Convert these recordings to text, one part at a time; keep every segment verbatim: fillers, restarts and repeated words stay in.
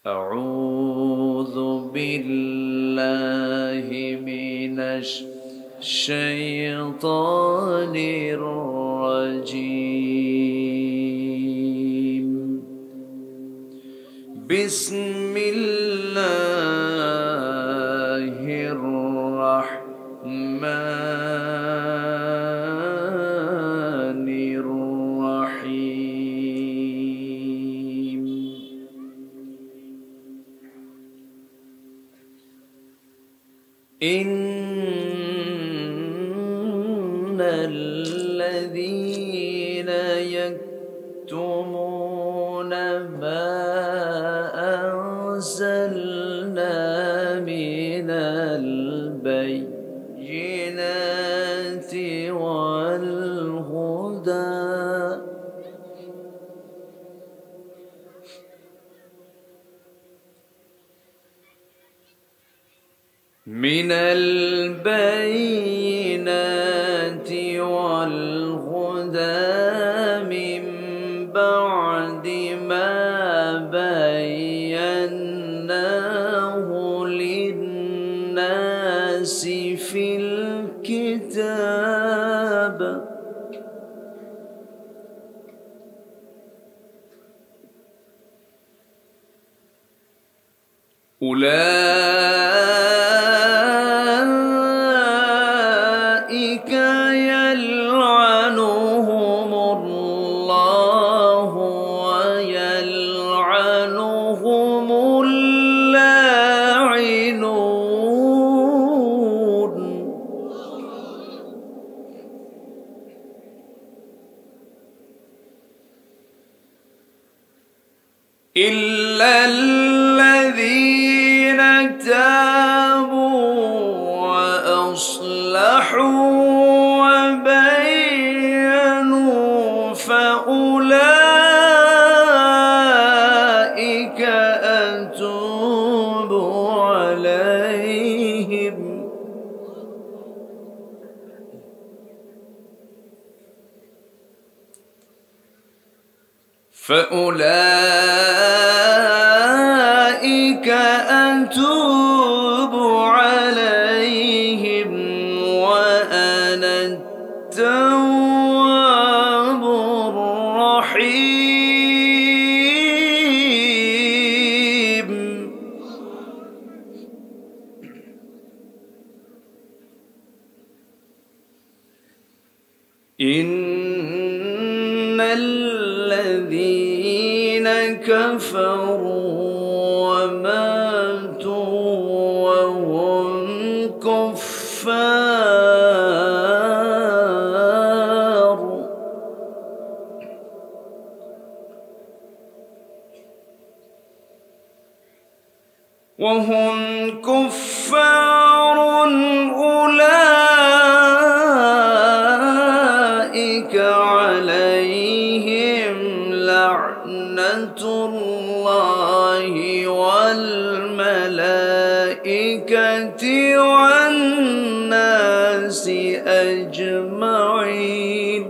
أعوذ بالله من الشيطان الرجيم. بسم الله الرحمن الرحيم. إن الذين يكتمون ما أنزلنا من البينات والهدى من البينات والهدى من بعد ما بيناه للناس في الكتاب أولئك يلعنهم الله ويلعنهم اللاعنون. إلا الذين تابوا وأصلحوا وبينوا فأولئك أتوب عليهم. فأولئك أتوب عليهم وأنا التواب الرحيم. إن الذين كفروا وماتوا وهم كفار وهم كفار أولئك عليهم لعنة الله والملائكة والناس أجمعين.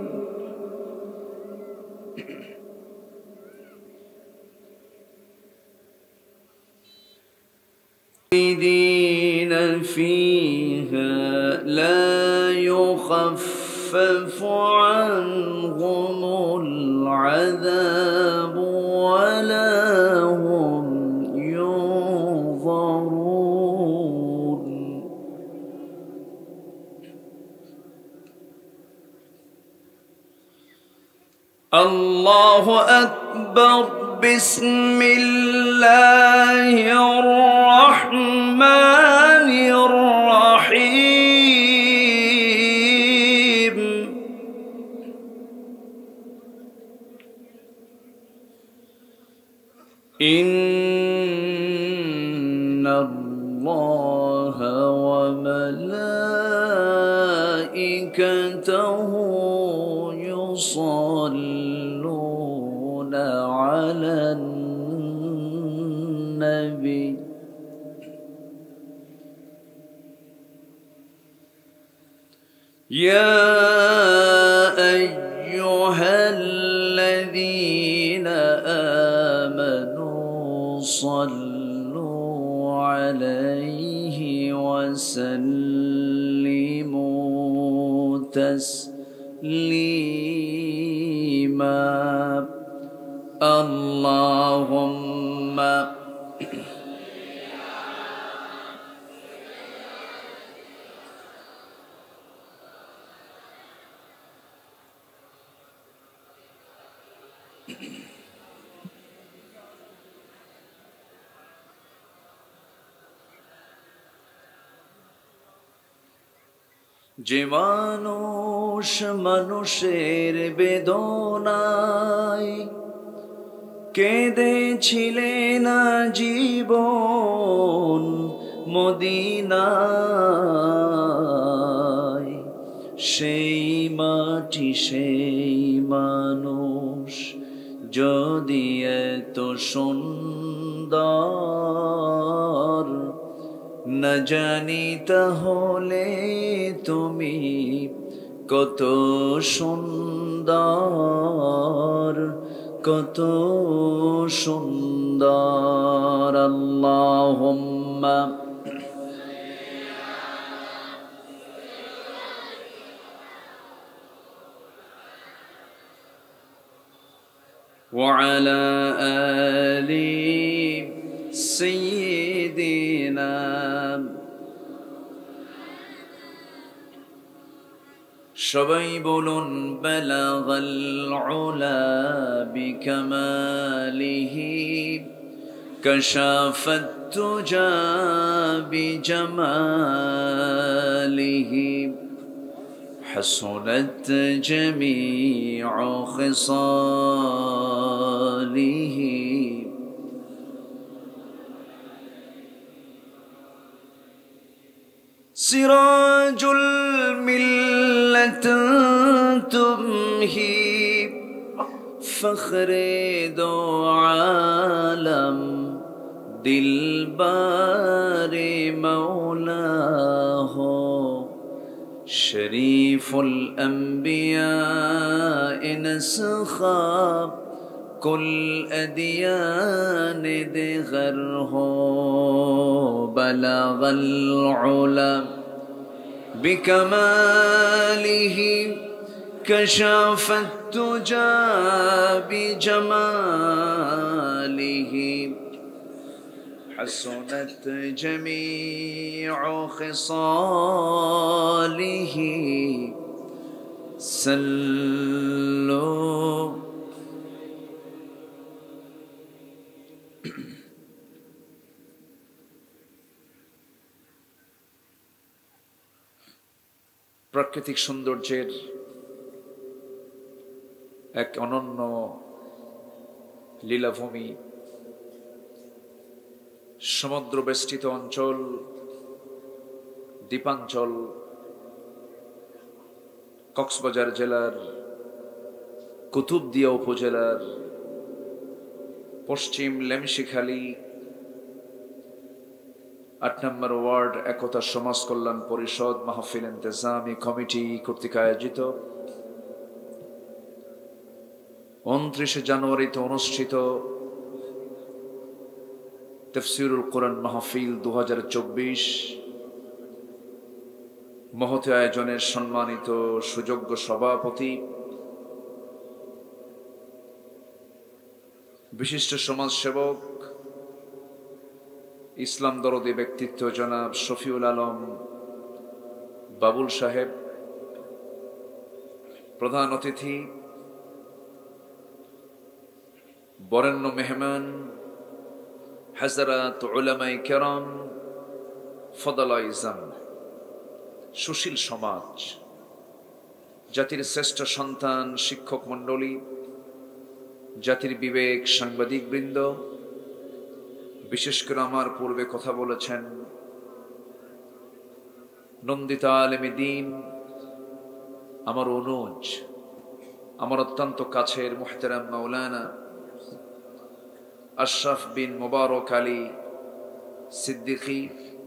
خالدين فيها لا يخفف عنهم العذاب ولا هم ينظرون. الله أكبر. بسم الله الرحمن الرحيم. إن الله وملائكته يصلون على النبي يا أيها الذين آمنوا صلوا عليه وسلموا تسليما اللهم যে মানুষ মানুষের বেদনায় কেঁদেছিলেন জীবন মদিনায়, সেই মাটি সেই মানুষ যদি এত সুন্দর না জানি তাহলে তুমি কত সুন্দর কত সুন্দর আল্লাহুম্মা ওয়া আলা আলি সাইয়্যিদিনা সবাই বলুন বালাগাল উলা বিকামালিহি কাশাফাত তুজা বিজামালিহি হাসুনাত জামিউ খিসালিহি সিরাজুল মিল্লাত তুমহি ফখরে দো আলম দিলবারে মৌলা হো শরীফুল আম্বিয়া ইনসখাব কুল আদিয়ান দিগর হো বালাগাল উলা বিকামালিহি কাশাফাত তুজা বিজামালিহি হাসুনাত জামিউ খিসালিহি সাল্লু প্রাকৃতিক সৌন্দর্যের এক অনন্য লীলাভূমি, সমুদ্র বেষ্টিত অঞ্চল, দ্বীপাঞ্চল, কক্সবাজার জেলার কুতুবদিয়া উপজেলার পশ্চিম লেমশিখালী আট নম্বর ওয়ার্ড একতা সমাজ কল্যাণ পরিষদ মাহফিল ইন্তেজামি কমিটি কর্তৃক আয়োজিত উনত্রিশে জানুয়ারিতে অনুষ্ঠিত তাফসীরুল কোরআন মাহফিল দু হাজার চব্বিশ মহৎ আয়োজনের সম্মানিত সুযোগ্য সভাপতি, বিশিষ্ট সমাজসেবক, ইসলাম দরদী ব্যক্তিত্ব জনাব শফিউল আলম বাবুল সাহেব, প্রধান অতিথি বরেণ্য মেহমান হাজরাত উলামায়ে কেরাম, ফদলায়ে ইজাম, সুশীল সমাজ, জাতির শ্রেষ্ঠ সন্তান শিক্ষক মণ্ডলী, জাতির বিবেক সাংবাদিক বৃন্দ, বিশেষ করে আমার পূর্বে কথা বলেছেন নন্দিতা আলেমে দ্বীন, আমার অনুজ, আমার অত্যন্ত কাছের মুহতারাম মাওলানা আশরাফ বিন মুবারক আলী সিদ্দিকী,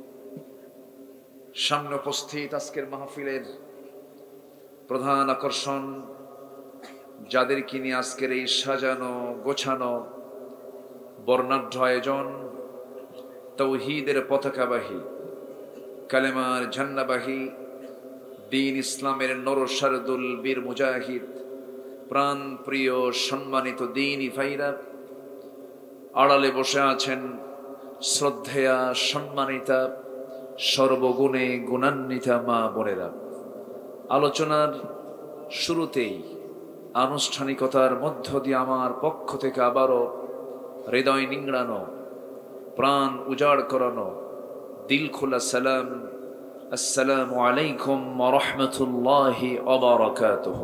সামনে উপস্থিত আজকের মাহফিলের প্রধান আকর্ষণ, যাদেরকে নিয়ে আজকের এই সাজানো গোছানো বর্ণাঢ্য আয়োজন, তৌহিদের পতাকাবাহী, কালেমার ঝান্ডাবাহী, দ্বীন ইসলামের নরসারদুল বীর মুজাহিদ, প্রাণ প্রিয় সম্মানিত দ্বীনী ভাইরা, আড়ালে বসে আছেন শ্রদ্ধেয়া সম্মানিতা সর্বগুণে গুণান্বিতা মা বোনেরা। আলোচনার শুরুতেই আনুষ্ঠানিকতার মধ্য দিয়ে আমার পক্ষ থেকে আবারও হৃদয় নিংড়ানো, প্রাণ উজাড় করানো, দিল খোলা সালাম, আসসালামু আলাইকুম ওয়া রাহমাতুল্লাহি ওয়া বারাকাতুহু।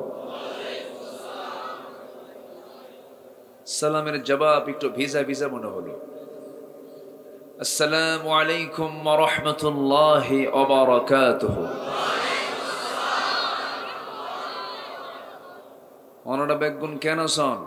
সালামের জবাব একটু ভিজা ভিজা মনে হলো। আসসালামু আলাইকুম ওয়া রাহমাতুল্লাহি ওয়া বারাকাতুহু। অনড়া বেগুন কেন শোন?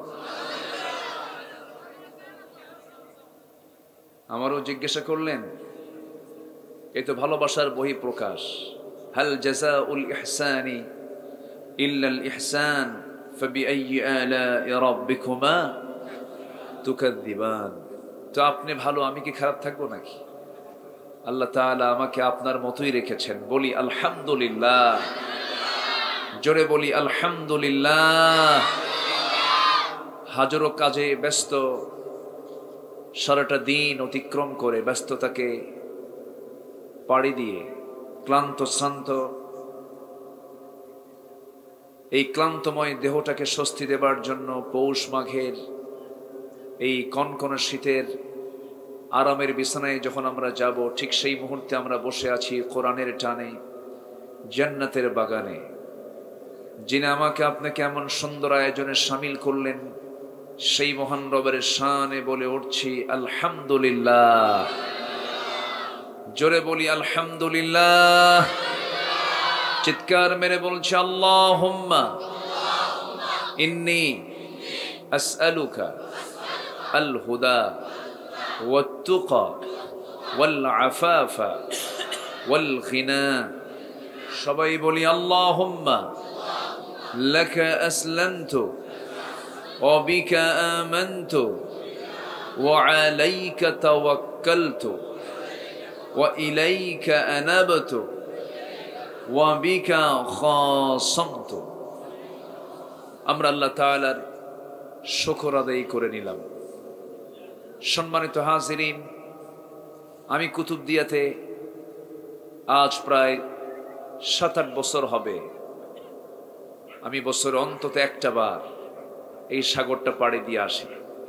আমারও জিজ্ঞাসা করলেন, এই তো ভালোবাসার বহি প্রকাশ। হাল জাযাউল ইহসানি ইল্লাল ইহসান ফাবিআইয়ি আলা'i রাব্বিকুমা তুকাযযিবান। তো আপনি ভালো, আমি কি খারাপ থাকবো নাকি? আল্লাহ তাআলা আমাকে আপনার মতোই রেখেছেন। বলি আলহামদুলিল্লাহ, জোরে বলি আলহামদুলিল্লাহ। হাজারো কাজে ব্যস্ত, সারাটা দিন অতিক্রম করে ব্যস্ততাকে পাড়ি দিয়ে ক্লান্ত শ্রান্ত এই ক্লান্তময় দেহটাকে স্বস্তি দেবার জন্য পৌষ মাঘের এই কনকনে শীতের আরামের বিছানায় যখন আমরা যাব, ঠিক সেই মুহূর্তে আমরা বসে আছি কোরআনের টানে, জান্নাতের বাগানে। যিনি আমাকে আপনাকে এমন সুন্দর আয়োজনে শামিল করলেন, সেই মহান রবের শানে বলে উঠছি আলহামদুলিল্লাহ। জোরে বলি আলহামদুলিল্লাহ। চিৎকার মেরে বলছি আল্লাহুম্মা ইন্নী আসআলুকা আল হুদা ওয়াত তুকা ওয়াল আফাফা ওয়াল গিনা। সবাই বলি আল্লাহুম্মা লাকা আসলামতু ওয়া বিকা আমানতু ওয়া আলাইকা তাওয়াক্কালতু ওয়া ইলাইকা আনাবতু ওয়া বিকা খাসামতু। আমরা আল্লাহ তাআলার শুকর আদায় করে নিলাম। সম্মানিত হাজিরিন, আমি কুতুবদিয়াতে আজ প্রায় সাত আট বছর হবে। আমি বছরে অন্তত একটা বার এই সাগরটা পাড়ি দিয়ে আসি।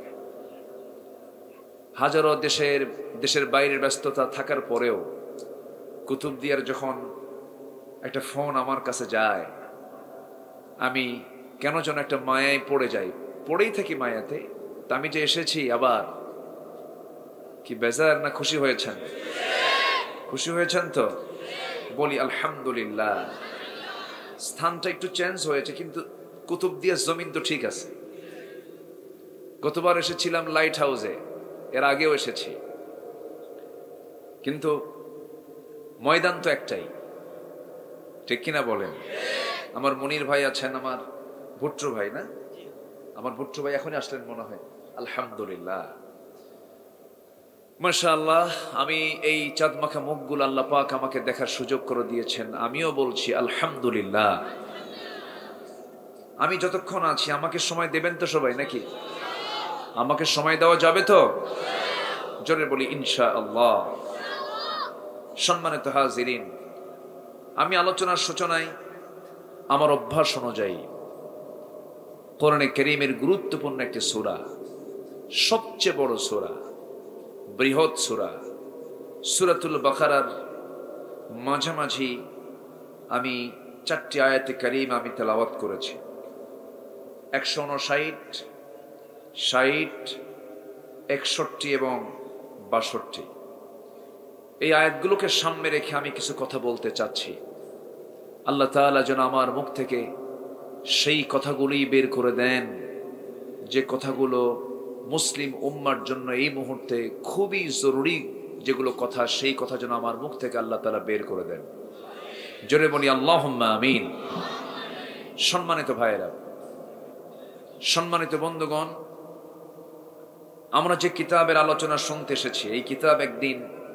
হাজারো দেশের দেশের বাইরের ব্যস্ততা থাকার পরেও কুতুবদিয়ার যখন একটা ফোন আমার কাছে যায়, আমি কেন যেন একটা মায়ায় পড়ে যাই, পড়েই থাকি মায়াতে। তা আমি যে এসেছি আবার, কি বেজার না খুশি হয়েছেন? খুশি হয়েছেন তো? বলি আলহামদুলিল্লাহ। স্থানটা একটু চেঞ্জ হয়েছে, কিন্তু কুতুবদিয়ার জমিন তো ঠিক আছে। গতবার এসেছিলাম লাইট হাউসে, এর আগেও এসেছি, কিন্তু ময়দান তো একটাই, ঠিক কিনা বলেন? আমার মনির ভাই আছেন, আমার ভুট্টু ভাই, না আমার ভুট্টু ভাই এখনই আসলেন মনে হয়। আলহামদুলিল্লাহ, মাশাআল্লাহ। আমি এই চাঁদমাখা মুখগুলো আল্লাহ পাক আমাকে দেখার সুযোগ করে দিয়েছেন, আমিও বলছি আলহামদুলিল্লাহ। আমি যতক্ষণ আছি আমাকে সময় দেবেন তো সবাই, নাকি আমাকে সময় দেওয়া যাবে তো? জোরে বলি ইনশাআল্লাহ। সম্মানিত হাজিরিন, আমি আলোচনার সূচনায় আমার অভ্যাস অনুযায়ী কোরআনে কারীমের গুরুত্বপূর্ণ একটি সূরা, সবচেয়ে বড় সূরা, বৃহৎ সূরা, সূরাতুল বাকারার মাঝামাঝি আমি চারটি আয়াতে কারীমা আমি তেলাওয়াত করেছি। একশো উনষাট, ষাট, একষট্টি এবং বাষট্টি। এই আয়াতগুলোকে সামনে রেখে আমি কিছু কথা বলতে চাচ্ছি। আল্লাহ তাআলা যেন আমার মুখ থেকে সেই কথাগুলি বের করে দেন, যে কথাগুলো মুসলিম উম্মার জন্য এই মুহূর্তে খুবই জরুরি, যেগুলো কথা, সেই কথা যেন আমার মুখ থেকে আল্লাহ তাআলা বের করে দেন। জোরে বলি আল্লাহুম্মা আমিন। সম্মানিত ভাইয়েরা, সম্মানিত বন্ধুগণ, আমরা যে কিতাবের আলোচনা শুনতে এসেছি, এই কিতাব একদিন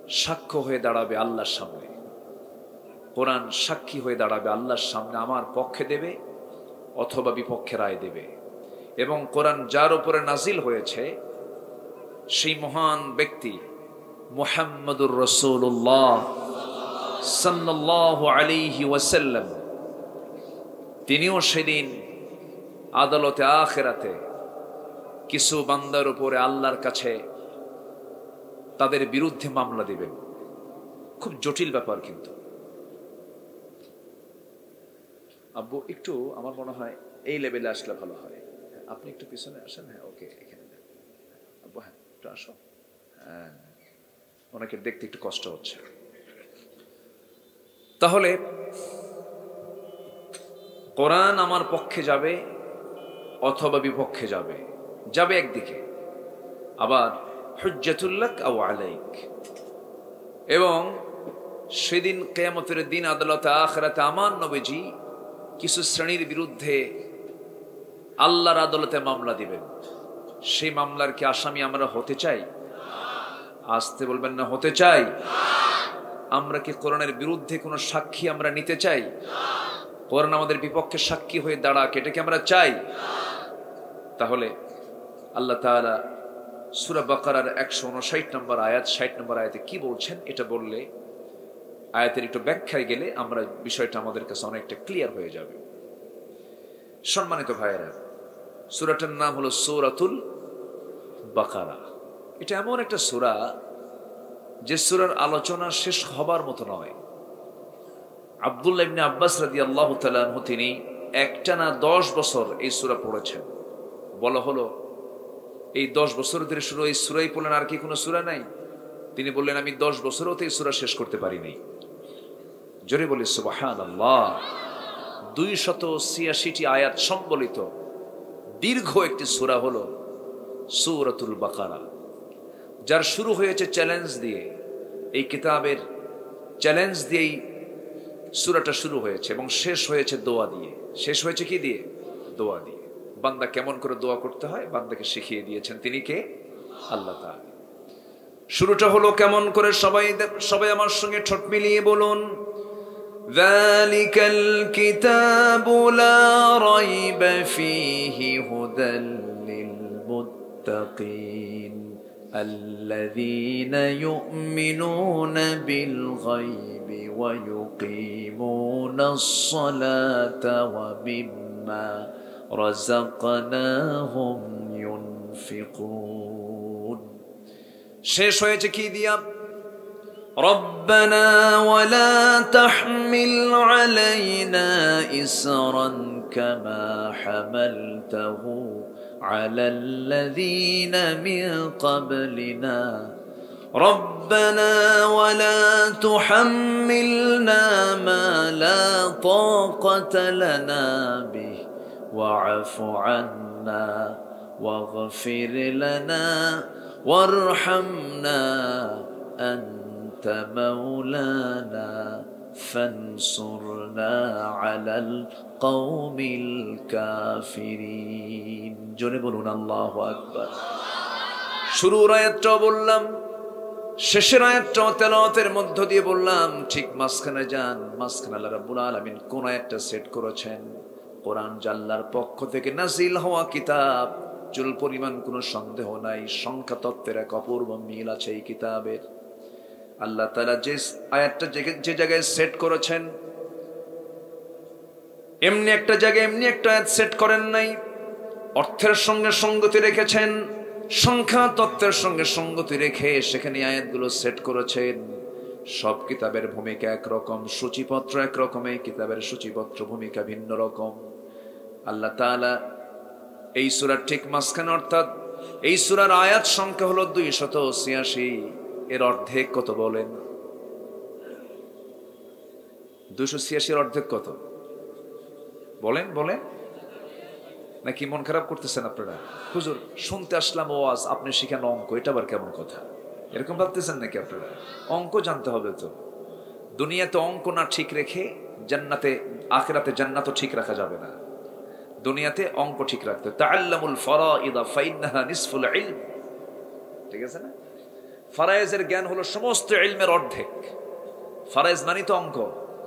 সাক্ষ্য হয়ে দাঁড়াবে আল্লাহর সামনে, কোরআন সাক্ষী হয়ে দাঁড়াবে আল্লাহর সামনে, আমার পক্ষে দেবে অথবা বিপক্ষে রায় দেবে। এবং কোরআন যার উপরে নাজিল হয়েছে সেই মহান ব্যক্তি মুহাম্মদুর রাসূলুল্লাহ সাল্লাল্লাহু আলাইহি ওয়াসাল্লাম, তিনিও সেদিন আদালতে আখিরাতে কিছু বান্দার উপরে আল্লাহর কাছে তাদের বিরুদ্ধে মামলা দিবেন। খুব জটিল ব্যাপার। কিন্তু আব্বু একটু আমার মনে হয় এই লেভেলে আসলে ভালো হয়। আপনি একটু পিছনে আসেন। হ্যাঁ, ওকে, এখানে আব্বু, হ্যাঁ একটু আসো। হ্যাঁ, ওনাকে দেখতে একটু কষ্ট হচ্ছে। তাহলে কোরআন আমার পক্ষে যাবে অথবা বিপক্ষে যাবে, যাবে একদিকে, আবার হুজ্জাতুল লাক আও আলাইক। এবং সেদিন কিয়ামতের দিন আদালতে আখিরাতে আমার নবীজি কিছু শ্রেণীর বিরুদ্ধে আল্লাহর আদালতে মামলা দিবেন। সেই মামলার কি আসামি আমরা হতে চাই? আসতে বলবেন না, হতে চাই। আমরা কি কোরআনের বিরুদ্ধে কোনো সাক্ষী আমরা নিতে চাই? কোরআন আমাদের বিপক্ষে সাক্ষী হয়ে দাঁড়াক, এটা কি আমরা চাই? তাহলে আল্লাহ তাআলা সূরা বাকারার একশো উনষাট নম্বর আয়াত, ষাট নম্বর আয়াতে কি বলছেন, এটা বললে আয়াতের একটু ব্যাখ্যায় গেলে আমরা বিষয়টা আমাদের কাছে অনেকটা ক্লিয়ার হয়ে যাবে। সম্মানিত ভাইয়েরা, সূরাটার নাম হলো সূরাতুল বাকারা। এটা এমন একটা সূরা যে সূরার আলোচনা শেষ হবার মতো নয়। আব্দুল্লাহ ইবনে আব্বাস রাদিয়াল্লাহু তাআলা আনহু তিনি একটানা দশ বছর এই সূরা পড়েছেন। বলা হলো এই দশ বছর ধরে শুরু এই সূরাই পড়লেন, আর কি কোনো সূরা নাই? তিনি বললেন আমি দশ বছরও তো এই সূরা শেষ করতে পারিনি। জোরে বলি সুবহানাল্লাহ। দুইশত ছিয়াশিটি আয়াত সম্বলিত দীর্ঘ একটি সূরা হলো সূরাতুল বাকারা, যার শুরু হয়েছে চ্যালেঞ্জ দিয়ে। এই কিতাবের চ্যালেঞ্জ দিয়েই সূরাটা শুরু হয়েছে এবং শেষ হয়েছে দোয়া দিয়ে। শেষ হয়েছে কি দিয়ে? দোয়া দিয়ে। বান্দা কেমন করে দোয়া করতে হয় বান্দাকে শিখিয়ে দিয়েছেন তিনি কে? আল্লাহ তাআলা। শুরুটা হলো কেমন করে, সবাই সবাই আমার সঙ্গে ঠোঁট মিলিয়ে বলুন, যালিকাল কিতাবু লা রাইবা ফীহি হুদাল লিল মুত্তাকিন আল্লাযীনা ইউমিনুনা বিল গায়বি ওয়া ইউকিমুনাস সালাতা ওয়া মিম্মা রাযাকনাহুম ইউনফিকুন। শেষ হয়েছে কি দিয়া? রব্বানা ওয়ালা তাহমিল আলাইনা ইসরান কামা হামালতাহু আলাল্লাযীনা মিন ক্বাবলিনা রব্বানা ওয়ালা তুহাম্মিলনা মা লা তাকাতা লানা বিহি ওয়া'ফু আন্না ওয়াগফির লানা ওয়ারহামনা আনতা মাওলানা ফানসুরনা আলাল কওমিল কাফিরিন। জোরে বলুন আল্লাহু আকবার। শুরুর আয়াতটা বললাম, শেষের আয়াতটা তেলাওয়াতের মধ্য দিয়ে বললাম, ঠিক মাঝখানে যান। মাঝখানে আল্লাহ রাব্বুল আলামিন কোন আয়াতটা সেট করেছেন? কোরআন আল্লাহর পক্ষ থেকে নাজিল হওয়া কিতাব, চুল পরিমাণ কোনো সন্দেহ নাই। সংখ্যা তত্ত্বের এক অপূর্ব মিল আছে এই কিতাবের। আল্লাহ তাআলা যে আয়াতটা যে জায়গায় সেট করেছেন, এমনি একটা জায়গায় এমনি একটা আয়াত সেট করেন নাই, অর্থের সঙ্গে সঙ্গতি রেখেছেন, সংখ্যা তত্ত্বের সঙ্গে সঙ্গতি রেখে সেখানে আয়াতগুলো সেট করেছেন। সব কিতাবের ভূমিকা একরকম, সূচিপত্র একরকম, এই কিতাবের সূচিপত্র ভূমিকা ভিন্ন রকম। আল্লাহ তাআলা এই সূরার ঠিক মাঝখানে, অর্থাৎ এই সূরার আয়াত সংখ্যা হলো দুইশত ছিয়াশি। এর অর্ধেক কত বলেন? দুইশো ছিয়াশির অর্ধেক কত বলেন? বলেন নাকি মন খারাপ করতেছেন আপনারা? হুজুর শুনতে আসলাম ওয়াজ, আপনি শিখানো অঙ্ক, এটা আবার কেমন কথা? এরকম ভাবতেছেন নাকি আপনারা? অঙ্ক জানতে হবে তো। দুনিয়াতে অঙ্ক না ঠিক রেখে জান্নাতে আখিরাতে জান্নাতও ঠিক রাখা যাবে না। দুনিয়াতে অঙ্ক ঠিক রাখতে, তাআল্লামুল ফারাইদা ফাইন্নাহা নিসফুল ইলম, ঠিক আছে না? ফারায়েজের জ্ঞান হলো সমস্ত ইলমের অর্ধেক। ফারায়েজ মানে তো অঙ্ক।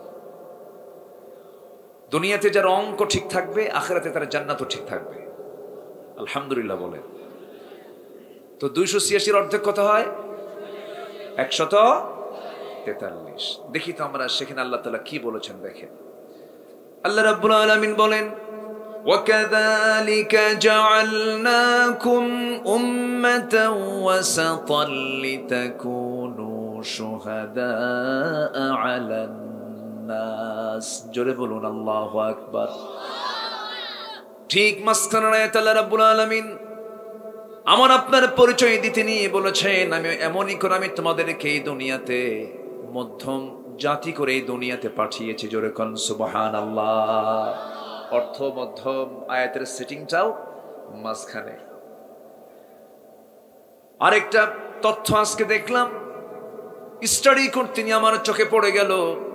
দুনিয়াতে যার অঙ্ক ঠিক থাকবে, আখিরাতে তার জান্নাতও ঠিক থাকবে। আলহামদুলিল্লাহ বলেন। তো দুইশো ছিয়াশির অর্ধেক কত হয়? একশত তেতাল্লিশ। দেখি তো আমরা সেখানে আল্লাহ তাআলা কি বলেছেন দেখেন। আল্লাহ রাব্বুল আলামিন বলেন, وَكَذَلِكَ جَعَلْنَاكُمْ أُمَّةً وَسَطًا لِتَكُونُوا شُهَدَاءَ عَلَى النَّاسِ। জোরে বলুন আল্লাহু আকবার। ঠিক মাঝখানে আয়াত আল্লাহ রাব্বুল আলামিন আমার আপনার পরিচয় দিতে নিয়ে বলেছেন, আমি এমনই করে আমি তোমাদেরকে এই দুনিয়াতে মধ্যম জাতি করে এই দুনিয়াতে পাঠিয়েছি। জোরে কোন সুবহানাল্লাহ। অর্থ মধ্যম, আয়াতের সেটিংটাও মাঝখানে। আরেকটা তথ্য আজকে দেখলাম, স্টাডি করতে নিয়ে আমার চোখে পড়ে গেল।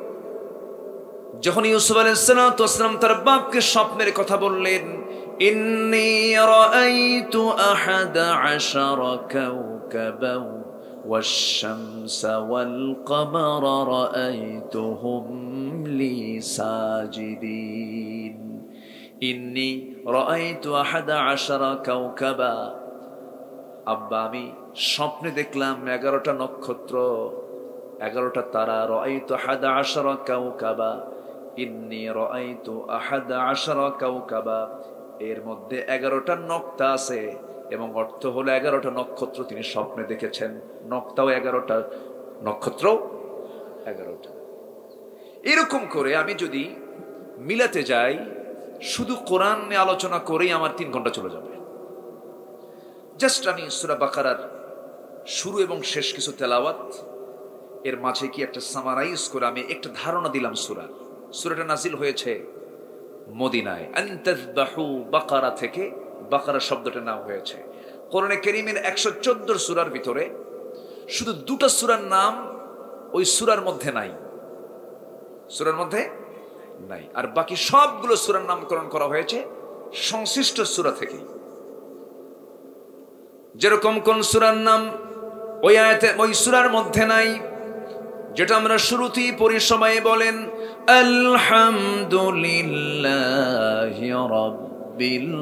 যখন ইউসুফ আলাইহিস সালাম তার বাপকে স্বপ্নের কথা বললেন, ইন্নী রাআইতু আহাদা আশারা কাওকাবান ওয়াশ-শামসা ওয়াল-কামারা রাআইতুহুম লি সাজিদিন। ইন্নী রাআইতু আহাদা আশারা কাওকাবা, আব্বা আমি স্বপ্নে দেখলাম এগারোটা নক্ষত্র, এগারোটা তারা। রাআইতু আহাদা আশারা কাওকাবা, ইন্নী রাআইতু আহাদা আশারা কাওকাবা, এর মধ্যে এগারোটা নক্তা আছে এবং অর্থ হলো এগারোটা নক্ষত্র তিনি স্বপ্নে দেখেছেন। নক্তাও এগারোটা, নক্ষত্র এগারোটা। এরকম করে আমি যদি মিলাতে যাই, শুধু কোরআন নিয়ে আলোচনা করেই আমার তিন ঘন্টা চলে যাবে। জাস্ট আমি সূরা বাকারার শুরু এবং শেষ কিছু তেলাওয়াত, এর মাঝে কি একটা সামারাইজ করে আমি একটা ধারণা দিলাম। সূরা সূরাটা নাজিল হয়েছে মদিনায়। আনতাযবাহু বাকারা থেকে বাকারা শব্দটার নাম হয়েছে। কোরআনে কারীমের একশো চোদ্দ সূরার ভিতরে শুধু দুটো সূরার নাম ওই সূরার মধ্যে নাই, সূরার মধ্যে নাই। আর বাকি সবগুলো সূরার নামকরণ করা হয়েছে সংশ্লিষ্ট সূরা থেকেই। যেরকম কোন সূরার নাম ওই আয়াতে ওই সূরার মধ্যে নাই, যেটা আমরা শুরুতেই পড়ি সবাই বলেন আলহামদুলিল্লাহি রাব্বিল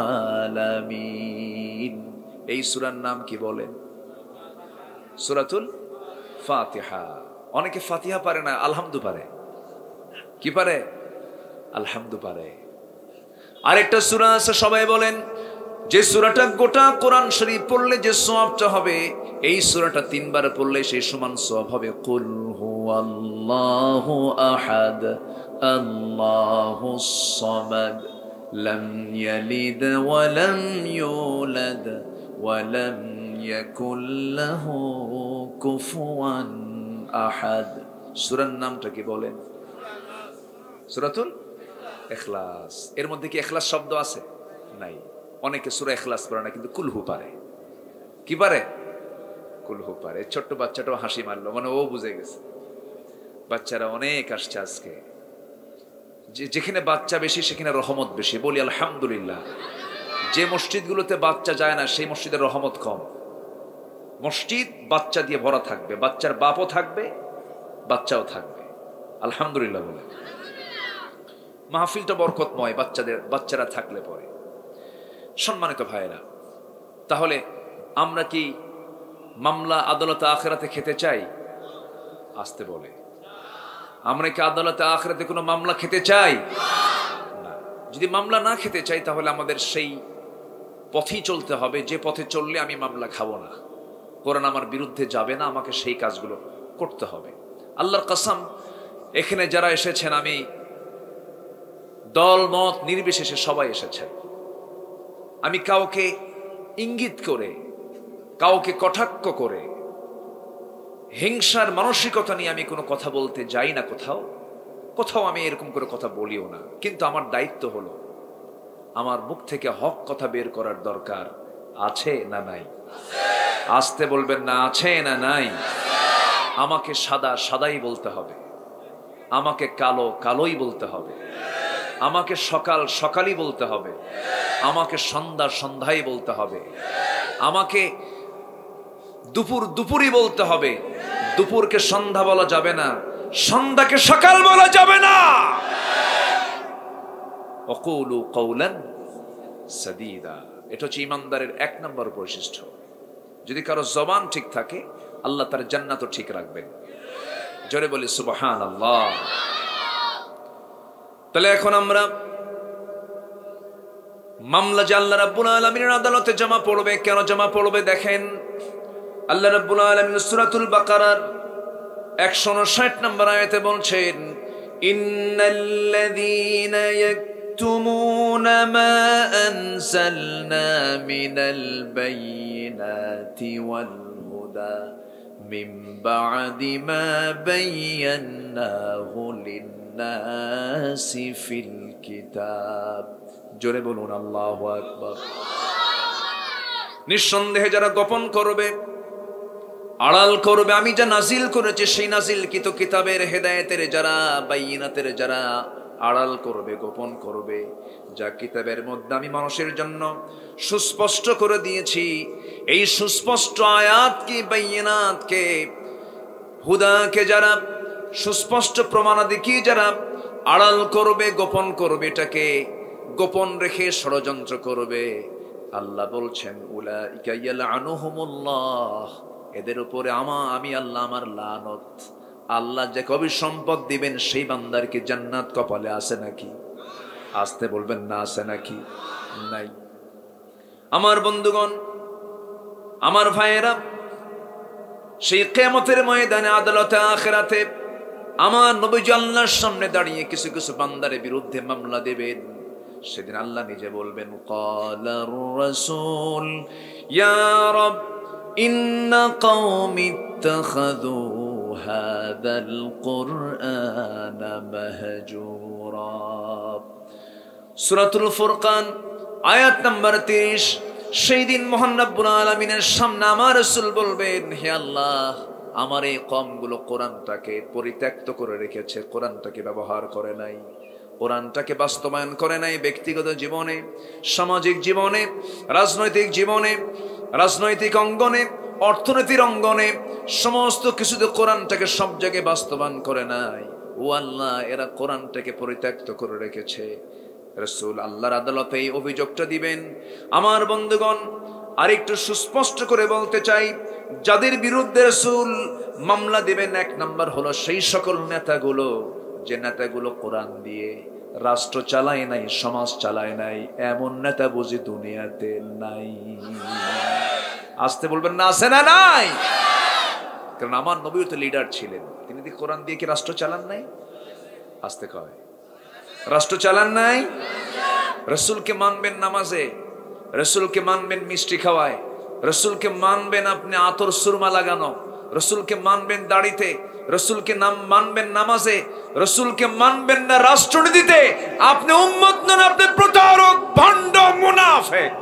আলামিন। এই সূরার নাম কি বলেন? সূরাতুল ফাতিহা। অনেকে ফাতিহা পারে না, আলহামদু পারে। কি পারে? আলহামদু পারে। আরেকটা সূরা আছে সবাই বলেন, যে সূরাটা গোটা কোরআন শরীফ পড়লে যে সওয়াবটা হবে, এই সূরাটা তিনবার পড়লে সেই সমান সওয়াব হবে। কুল হুয়াল্লাহু আহাদ আল্লাহুস সামাদ লাম ইয়ালিদ ওয়া লাম ইউলাদ ওয়া লাম ইয়াকুল লাহু কুফুয়ান আহাদ। সূরার নামটা কি বলেন? সূরাতুল ইখলাস। এর মধ্যে কি ইখলাস শব্দ আছে? নাই। অনেকে সূরা ইখলাস পড়ে না, কিন্তু কুলহু পারে। কি পারে? কুলহু পারে। ছোট্ট বাচ্চাটাও হাসি মারলো, মানে ও বুঝে গেছে। বাচ্চারা অনেক আসছে আজকে। যেখানে বাচ্চা বেশি সেখানে রহমত বেশি। বলি আলহামদুলিল্লাহ। যে মসজিদগুলোতে বাচ্চা যায় না সেই মসজিদের রহমত কম। মসজিদ বাচ্চা দিয়ে ভরা থাকবে, বাচ্চার বাপও থাকবে, বাচ্চাও থাকবে। আলহামদুলিল্লাহ বলে। মাহফিলটা বরকতময় বাচ্চাদের, বাচ্চারা থাকলে পরে। সম্মানিত ভাইয়েরা, তাহলে আমরা কি মামলা আদালতে আখিরাতে খেতে চাই? আসতে বলে। আমরা কি আদালতে আখিরাতে কোনো মামলা খেতে চাই না? যদি মামলা না খেতে চাই তাহলে আমাদের সেই পথেই চলতে হবে, যে পথে চললে আমি মামলা খাবো না, কোরআন আমার বিরুদ্ধে যাবে না, আমাকে সেই কাজগুলো করতে হবে। আল্লাহর কসম, এখানে যারা এসেছেন, আমি দল মত নির্বিশেষে সবাই এসেছেন। আমি কাউকে ইঙ্গিত করে, কাউকে কটাক্ষ করে, হিংসার মানসিকতা নিয়ে আমি কোনো কথা বলতে যাই না। কোথাও কোথাও আমি এরকম করে কথা বলিও না। কিন্তু আমার দায়িত্ব হলো আমার মুখ থেকে হক কথা বের করার দরকার আছে না নাই? আসতে বলবেন না, আছে না নাই? আমাকে সাদা সাদাই বলতে হবে, আমাকে কালো কালোই বলতে হবে, আমাকে সকাল সকালই বলতে হবে, আমাকে সন্ধ্যা সন্ধ্যাই বলতে হবে, আমাকে দুপুর দুপুরই বলতে হবে, দুপুরকে সন্ধ্যা বলা যাবে না, সন্ধ্যাকে সকাল বলা যাবে না। ওয়াকুলু কওলান সাদীদা, এটা হচ্ছে ইমানদারের এক নম্বর বৈশিষ্ট্য। যদি কারো জবান ঠিক থাকে, আল্লাহ তার জান্নাতও ঠিক রাখবেন। জোরে বলি সুবহানাল্লাহ। তাহলে এখন আমরা মামলা যে আল্লাহ রাব্বুল আলামিনের আদালতে জমা পড়বে, কেন জমা পড়বে দেখেন। আল্লাহ রাব্বুল আলামিন সূরাতুল বাকারার একশো ঊনষাট নম্বর আয়াতে বলছেন, ইন্নাল্লাযীনা ইয়াকতুমুনা মা আনজালনা মিনাল বায়িনাতি ওয়াল হুদা মিন বা'দি মা বায়্যানাহু লিন-নাসি ফিল কিতাব। জোরে বলুন আল্লাহু আকবার। নিঃসন্দেহে যারা গোপন করবে, আড়াল করবে আমি যা নাজিল করেছি সেই নাজিলকৃত কিতাবের হেদায়েতের যারা, বাইয়িনাতের যারা আড়াল করবে, গোপন করবে, যা কিতাবের মধ্যে আমি মানুষের জন্য সুস্পষ্ট করে দিয়েছি, এই সুস্পষ্ট আয়াতকে, বাইয়িনাতকে, হুদাকে যারা সুস্পষ্ট প্রমাণাদি যারা আড়াল করবে, গোপন করবে, এটাকে গোপন রেখে ষড়যন্ত্র করবে, আল্লাহ বলছেন উলাইকা ইয়ালআনুহুমুল্লাহ, এদের উপরে আমা আমি আল্লাহ আমার লানত। আল্লাহ যে কবি সম্পদ দিবেন সেই বান্দারকে জান্নাত কপালে আছে নাকি? আসতে বলবেন না, আছে নাকি? নাই। আমার বন্ধুগণ, আমার ভাইয়েরা, সেই কিয়ামতের ময়দানে, আদালতে, আখিরাতে আমার নবীজি আল্লাহর সামনে দাঁড়িয়ে কিছু কিছু বান্দারের বিরুদ্ধে মামলা দেবেন। সেদিন আল্লাহ নিজে বলবেন, ক্বালার রাসূল ইয়া রাব ইন্না কওমি ইত্তাখাযু হাযাল কুরআনা মাহজুরা। সূরাতুল ফুরকান আয়াত নাম্বার তিরিশ। সেই দিন মহান রব্বুল আলামিনের সামনে আমার রাসূল বলবেন, হে আল্লাহ, আমার এই কওমগুলো কোরআনটাকে পরিত্যক্ত করে রেখেছে, কোরআনটাকে ব্যবহার করে নাই, কোরআনটাকে বাস্তবায়ন করে নাই। ব্যক্তিগত জীবনে, সামাজিক জীবনে, রাজনৈতিক জীবনে, রাজনৈতিক অঙ্গনে, অর্থনীতির অঙ্গনে, সমস্ত কিছুতে কোরআনটাকে সব জায়গায় বাস্তবায়ন করে নাই। ও আল্লাহ, এরা কোরআনটাকে পরিত্যক্ত করে রেখেছে। রাসূল আল্লাহর আদালতে এই অভিযোগটা দিবেন। আমার বন্ধুগণ, আরেকটু সুস্পষ্ট করে বলতে চাই, যাদের বিরুদ্ধে রাসূল মামলা দিবেন, এক নাম্বার হলো সেই সকল নেতাগুলো যে নেতাগুলো কোরআন দিয়ে রাষ্ট্র চালায় নাই, সমাজ চালায় নাই, এমন নেতা বুঝি দুনিয়াতে নাই। আসতে বলবেন না, আছে না? নাই। কারণ আমার নবীও তো লিডার ছিলেন, তিনি কি কোরআন দিয়ে কি রাষ্ট্র চালান নাই? আসতে কয়, রাষ্ট্র চালান নাই। রাসূলকে মানবেন নামাজে, রাসূলকে মানবেন মিষ্টি খাওয়ায়, রাসূলকে মানবেন আপনি আতর সুরমা লাগানো, রাসূলকে মানবেন দাড়িতে, রাসূলকে নাম মানবেন নামাজে, রাসূলকে মানবেন না রাষ্ট্রনীতিতে। আপনি উম্মত নন, আপনি প্রতারক, ভণ্ড, মুনাফিক।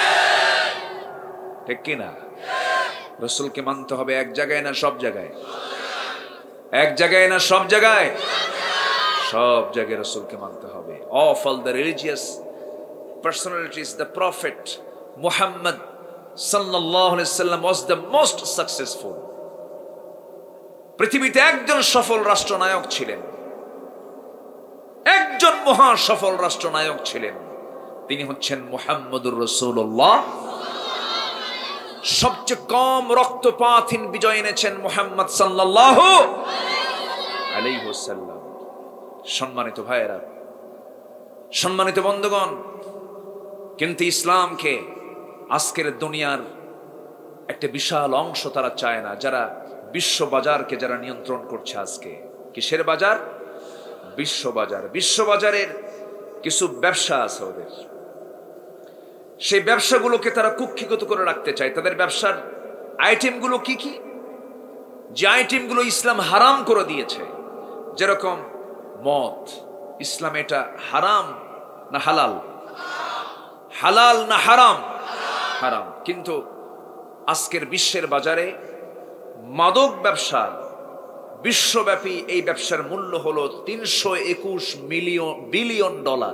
ঠিক কি না? রাসূলকে মানতে হবে এক জায়গায় না সব জায়গায়? এক জায়গায় না সব জায়গায়? সব জায়গায় রাসূলকে মানতে হবে। Of all the religious personalities, the prophet Muhammad sallallahu alaihi wasallam was the most successful. পৃথিবীতে একজন সফল রাষ্ট্রনায়ক ছিলেন, একজন মহা সফল রাষ্ট্রনায়ক ছিলেন, তিনি হচ্ছেন মুহাম্মদুর রাসূলুল্লাহ। সবচেয়ে কম রক্তপাতহীন বিজয় এনেছেন মুহাম্মদ সাল্লাল্লাহু আলাইহি ওয়াসাল্লাম। সম্মানিত ভাইয়েরা, সম্মানিত বন্ধুগণ, কিন্তু ইসলামকে আজকের দুনিয়ার একটা বিশাল অংশ তারা চায় না, যারা বিশ্ব বাজারকে যারা নিয়ন্ত্রণ করছে। আজকে কিসের বাজার? বিশ্ব বাজার। বিশ্ব বাজারের কিছু ব্যবসা আছে ওদের, সেই ব্যবসাগুলোকে তারা কুক্ষিগত করে রাখতে চায়। তাদের ব্যবসার আইটেমগুলো কি কি? যে আইটেমগুলো ইসলাম হারাম করে দিয়েছে, যেরকম মদ, ইসলাম এটা হারাম না হালাল? হালাল না হারাম? হারাম। কিন্তু আজকের বিশ্বের বাজারে মাদক ব্যবসা, বিশ্বব্যাপী এই ব্যবসার মূল্য হলো তিনশো একুশ মিলিয়ন বিলিয়ন ডলার।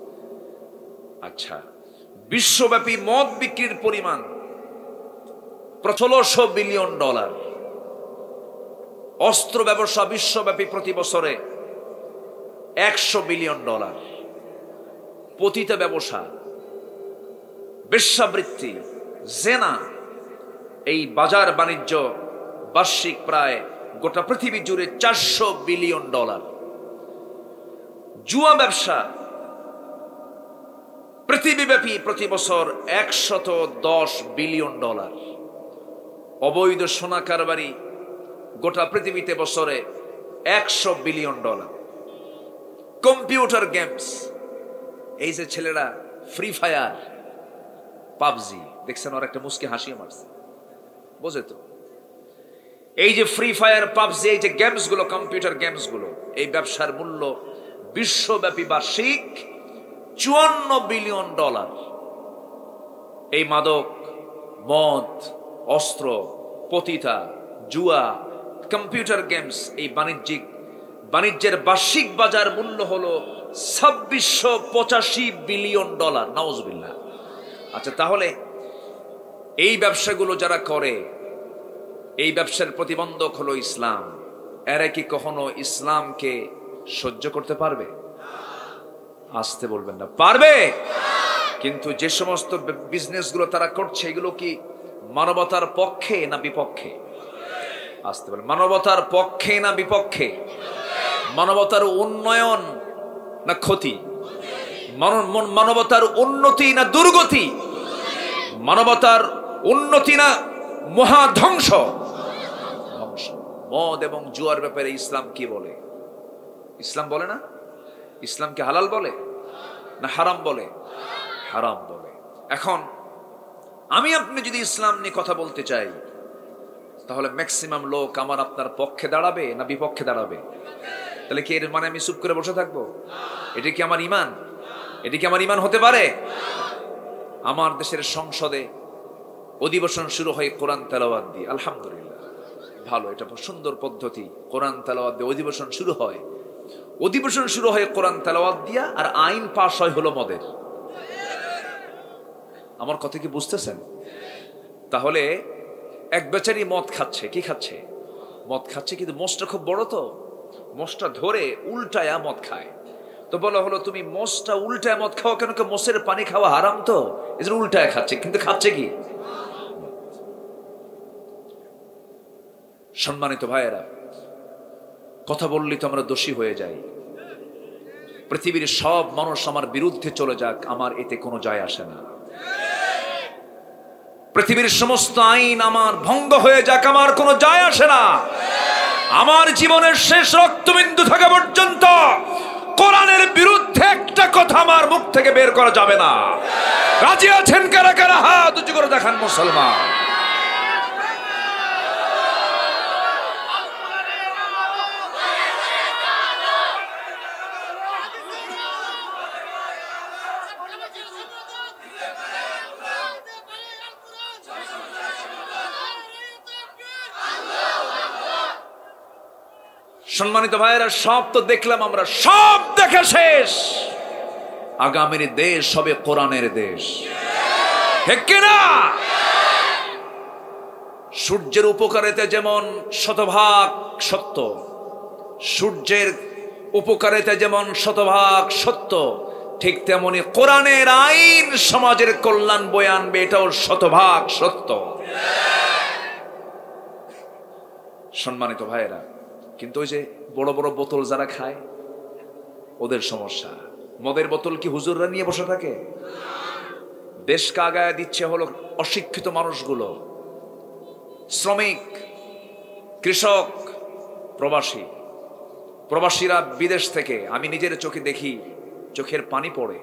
আচ্ছা, বিশ্বব্যাপী মদ বিক্রির পরিমাণ ষোলোশো বিলিয়ন ডলার। অস্ত্র ব্যবসা বিশ্বব্যাপী প্রতি বছরে একশো বিলিয়ন ডলার। পতিতা ব্যবসা, বেশ্যাবৃত্তি, জেনা, এই বাজার বাণিজ্য বার্ষিক প্রায় গোটা পৃথিবী জুড়ে চারশো বিলিয়ন ডলার। জুয়া ব্যবসা পৃথিবীব্যাপী প্রতি বছর একশত দশ বিলিয়ন ডলার। অবৈধ সোনা কারবারি গোটা পৃথিবীতে বছরে একশো বিলিয়ন ডলার। কম্পিউটার গেমস, এই যে ছেলেরা ফ্রি ফায়ার, পাবজি দেখছেন, ওর একটা মুস্কি হাসিয়ে মারছে, বোঝে তো? এই যে ফ্রি ফায়ার, পাবজি, এই যে গেমস গুলো, কম্পিউটার গেমস গুলো, এই ব্যবসার মূল্য বিশ্বব্যাপী বার্ষিক চুয়ান্ন বিলিয়ন ডলার। এই মাদক, মদ, অস্ত্র, পতিতা, জুয়া, কম্পিউটার গেমস, এই বাণিজ্যিক বাণিজ্যের বার্ষিক বাজার মূল্য হলো ছাব্বিশশো পঁচাশি বিলিয়ন ডলার। নাউজুবিল্লাহ। আচ্ছা, তাহলে এই ব্যবসাগুলো যারা করে, এই ব্যবসার প্রতিবন্ধক হলো ইসলাম। এরা কি কখনো ইসলামকে সহ্য করতে পারবে? আসতে বলবেন না, পারবে? কিন্তু যে সমস্ত বিজনেসগুলো তারা করছে, এগুলো কি মানবতার পক্ষে না বিপক্ষে? আসতে বলেন, মানবতার পক্ষে না বিপক্ষে? মানবতার উন্নয়ন না ক্ষতি? মানবতার উন্নতি না দুর্গতি? মানবতার উন্নতি না মহা ধ্বংস? ধ্বংস। মদ এবং জুয়ার ব্যাপারে ইসলাম কি বলে? ইসলাম বলে না? ইসলামকে হালাল বলে না হারাম বলে? হারাম বলে। এখন আমি আপনি যদি ইসলাম নিয়ে কথা বলতে চাই, তাহলে ম্যাক্সিমাম লোক আমার আপনার পক্ষে দাঁড়াবে না বিপক্ষে দাঁড়াবে? তাহলে কি এর মানে আমি চুপ করে বসে থাকবো? এটা কি আমার ইমান? এটা কি আমার ইমান হতে পারে? আমার দেশের সংসদে অধিবেশন শুরু হয় কোরআন তেলাওয়াত দিয়ে। আলহামদুলিল্লাহ, ভালো, এটা সুন্দর পদ্ধতি। কোরআন তেলাওয়াত দিয়ে অধিবেশন শুরু হয়। অধিবেশন শুরু হয় কোরআন তেলাওয়াত দিয়া, আর আইন পাশ হয় হলো মদের। আমার কথা কি বুঝতেছেন? তাহলে এক বেচারি মদ খাচ্ছে। কি খাচ্ছে? মদ খাচ্ছে, কিন্তু মোষটা খুব বড়, তো মোষটা ধরে উল্টায়া মদ খায়। তো বলা হলো, তুমি মোষটা উল্টায় মদ খাওয়া কেন? মোষের পানি খাওয়া হারাম, তো এই জন্য উল্টায় খাচ্ছে। কিন্তু খাচ্ছে কি? সম্মানিত ভাইয়েরা, কথা বললি তো আমরা দোষী হয়ে যাই। পৃথিবীর সব মানুষ আমার বিরুদ্ধে চলে যাক, আমার এতে কোনো যায় আসে না। পৃথিবীর সমস্ত আইন আমার ভঙ্গ হয়ে যাক, আমার কোনো যায় আসে না। আমার জীবনের শেষ রক্তবিন্দু থাকা পর্যন্ত কোরআনের বিরুদ্ধে একটা কথা আমার মুখ থেকে বের করা যাবে না। রাজি আছেন কারা কারা? হাত উঁচু করে দেখান মুসলমান। সম্মানিত ভাইয়েরা, সব তো দেখলাম আমরা, সব দেখে শেষ। আগামীর দেশ হবে কোরআনের দেশ, ঠিক কিনা? সূর্যের উপকারিতা যেমন শতভাগ সত্য, সূর্যের উপকারিতা যেমন শতভাগ সত্য, ঠিক তেমনি কোরআনের আইন সমাজের কল্যাণ বয়ে আনবে, এটাও শতভাগ সত্য। সম্মানিত ভাইয়েরা, কিন্তু ওই যে বড় বড় বোতল যারা খায়, ওদের সমস্যা। মদের বোতল কি হুজুররা নিয়ে বসে থাকে? দেশকে আগায় দিচ্ছে হলো অশিক্ষিত মানুষগুলো, শ্রমিক, কৃষক, প্রবাসী। প্রবাসীরা বিদেশ থেকে, আমি নিজের চোখে দেখি, চোখের পানি পড়ে।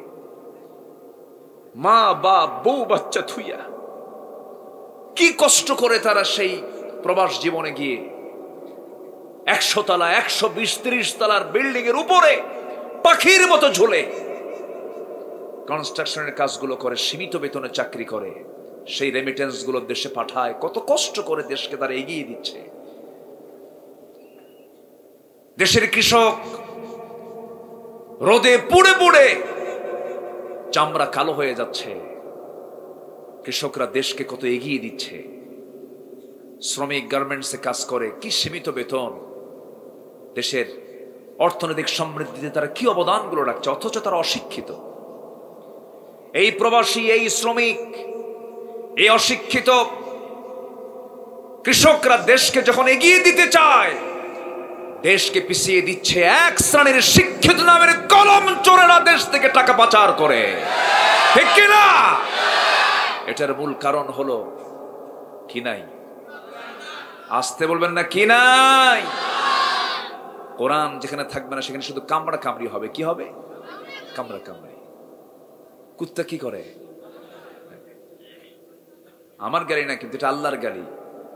মা বা বউ বাচ্চা থুইয়া কি কষ্ট করে তারা সেই প্রবাস জীবনে গিয়ে একশো তলা, একশো বিশ ত্রিশ তলার বিল্ডিং এর উপরে পাখির মতো ঝুলে কনস্ট্রাকশনের কাজগুলো করে, সীমিত বেতনে চাকরি করে, সেই রেমিটেন্স গুলো দেশে পাঠায়। কত কষ্ট করে দেশকে তারা এগিয়ে দিচ্ছে। দেশের কৃষক রোদে পুড়ে পুড়ে চামড়া কালো হয়ে যাচ্ছে। কৃষকরা দেশকে কত এগিয়ে দিচ্ছে। শ্রমিক গার্মেন্টসে কাজ করে, কি সীমিত বেতন, দেশের অর্থনৈতিক সমৃদ্ধিতে তারা কি অবদানগুলো রাখছে, অথচ তারা অশিক্ষিত। এই প্রবাসী, এই শ্রমিক, এই অশিক্ষিত কৃষকরা দেশকে যখন এগিয়ে দিতে চায়, দেশকে পিছিয়ে দিচ্ছে এক শ্রেণীর শিক্ষিত নামের কলম চোরেরা দেশ থেকে টাকা পাচার করে, ঠিক কিনা? এটার মূল কারণ হলো কি নাই? আসতে বলবেন না, কি নাই? কোরআন যেখানে থাকবে না সেখানে শুধু কামড়া কামড়ি হবে। কি হবে? কামড়া কামড়ি। কুত্তা কি করে? আমার গাড়ি না, কিন্তু এটা আল্লাহর গাড়ি।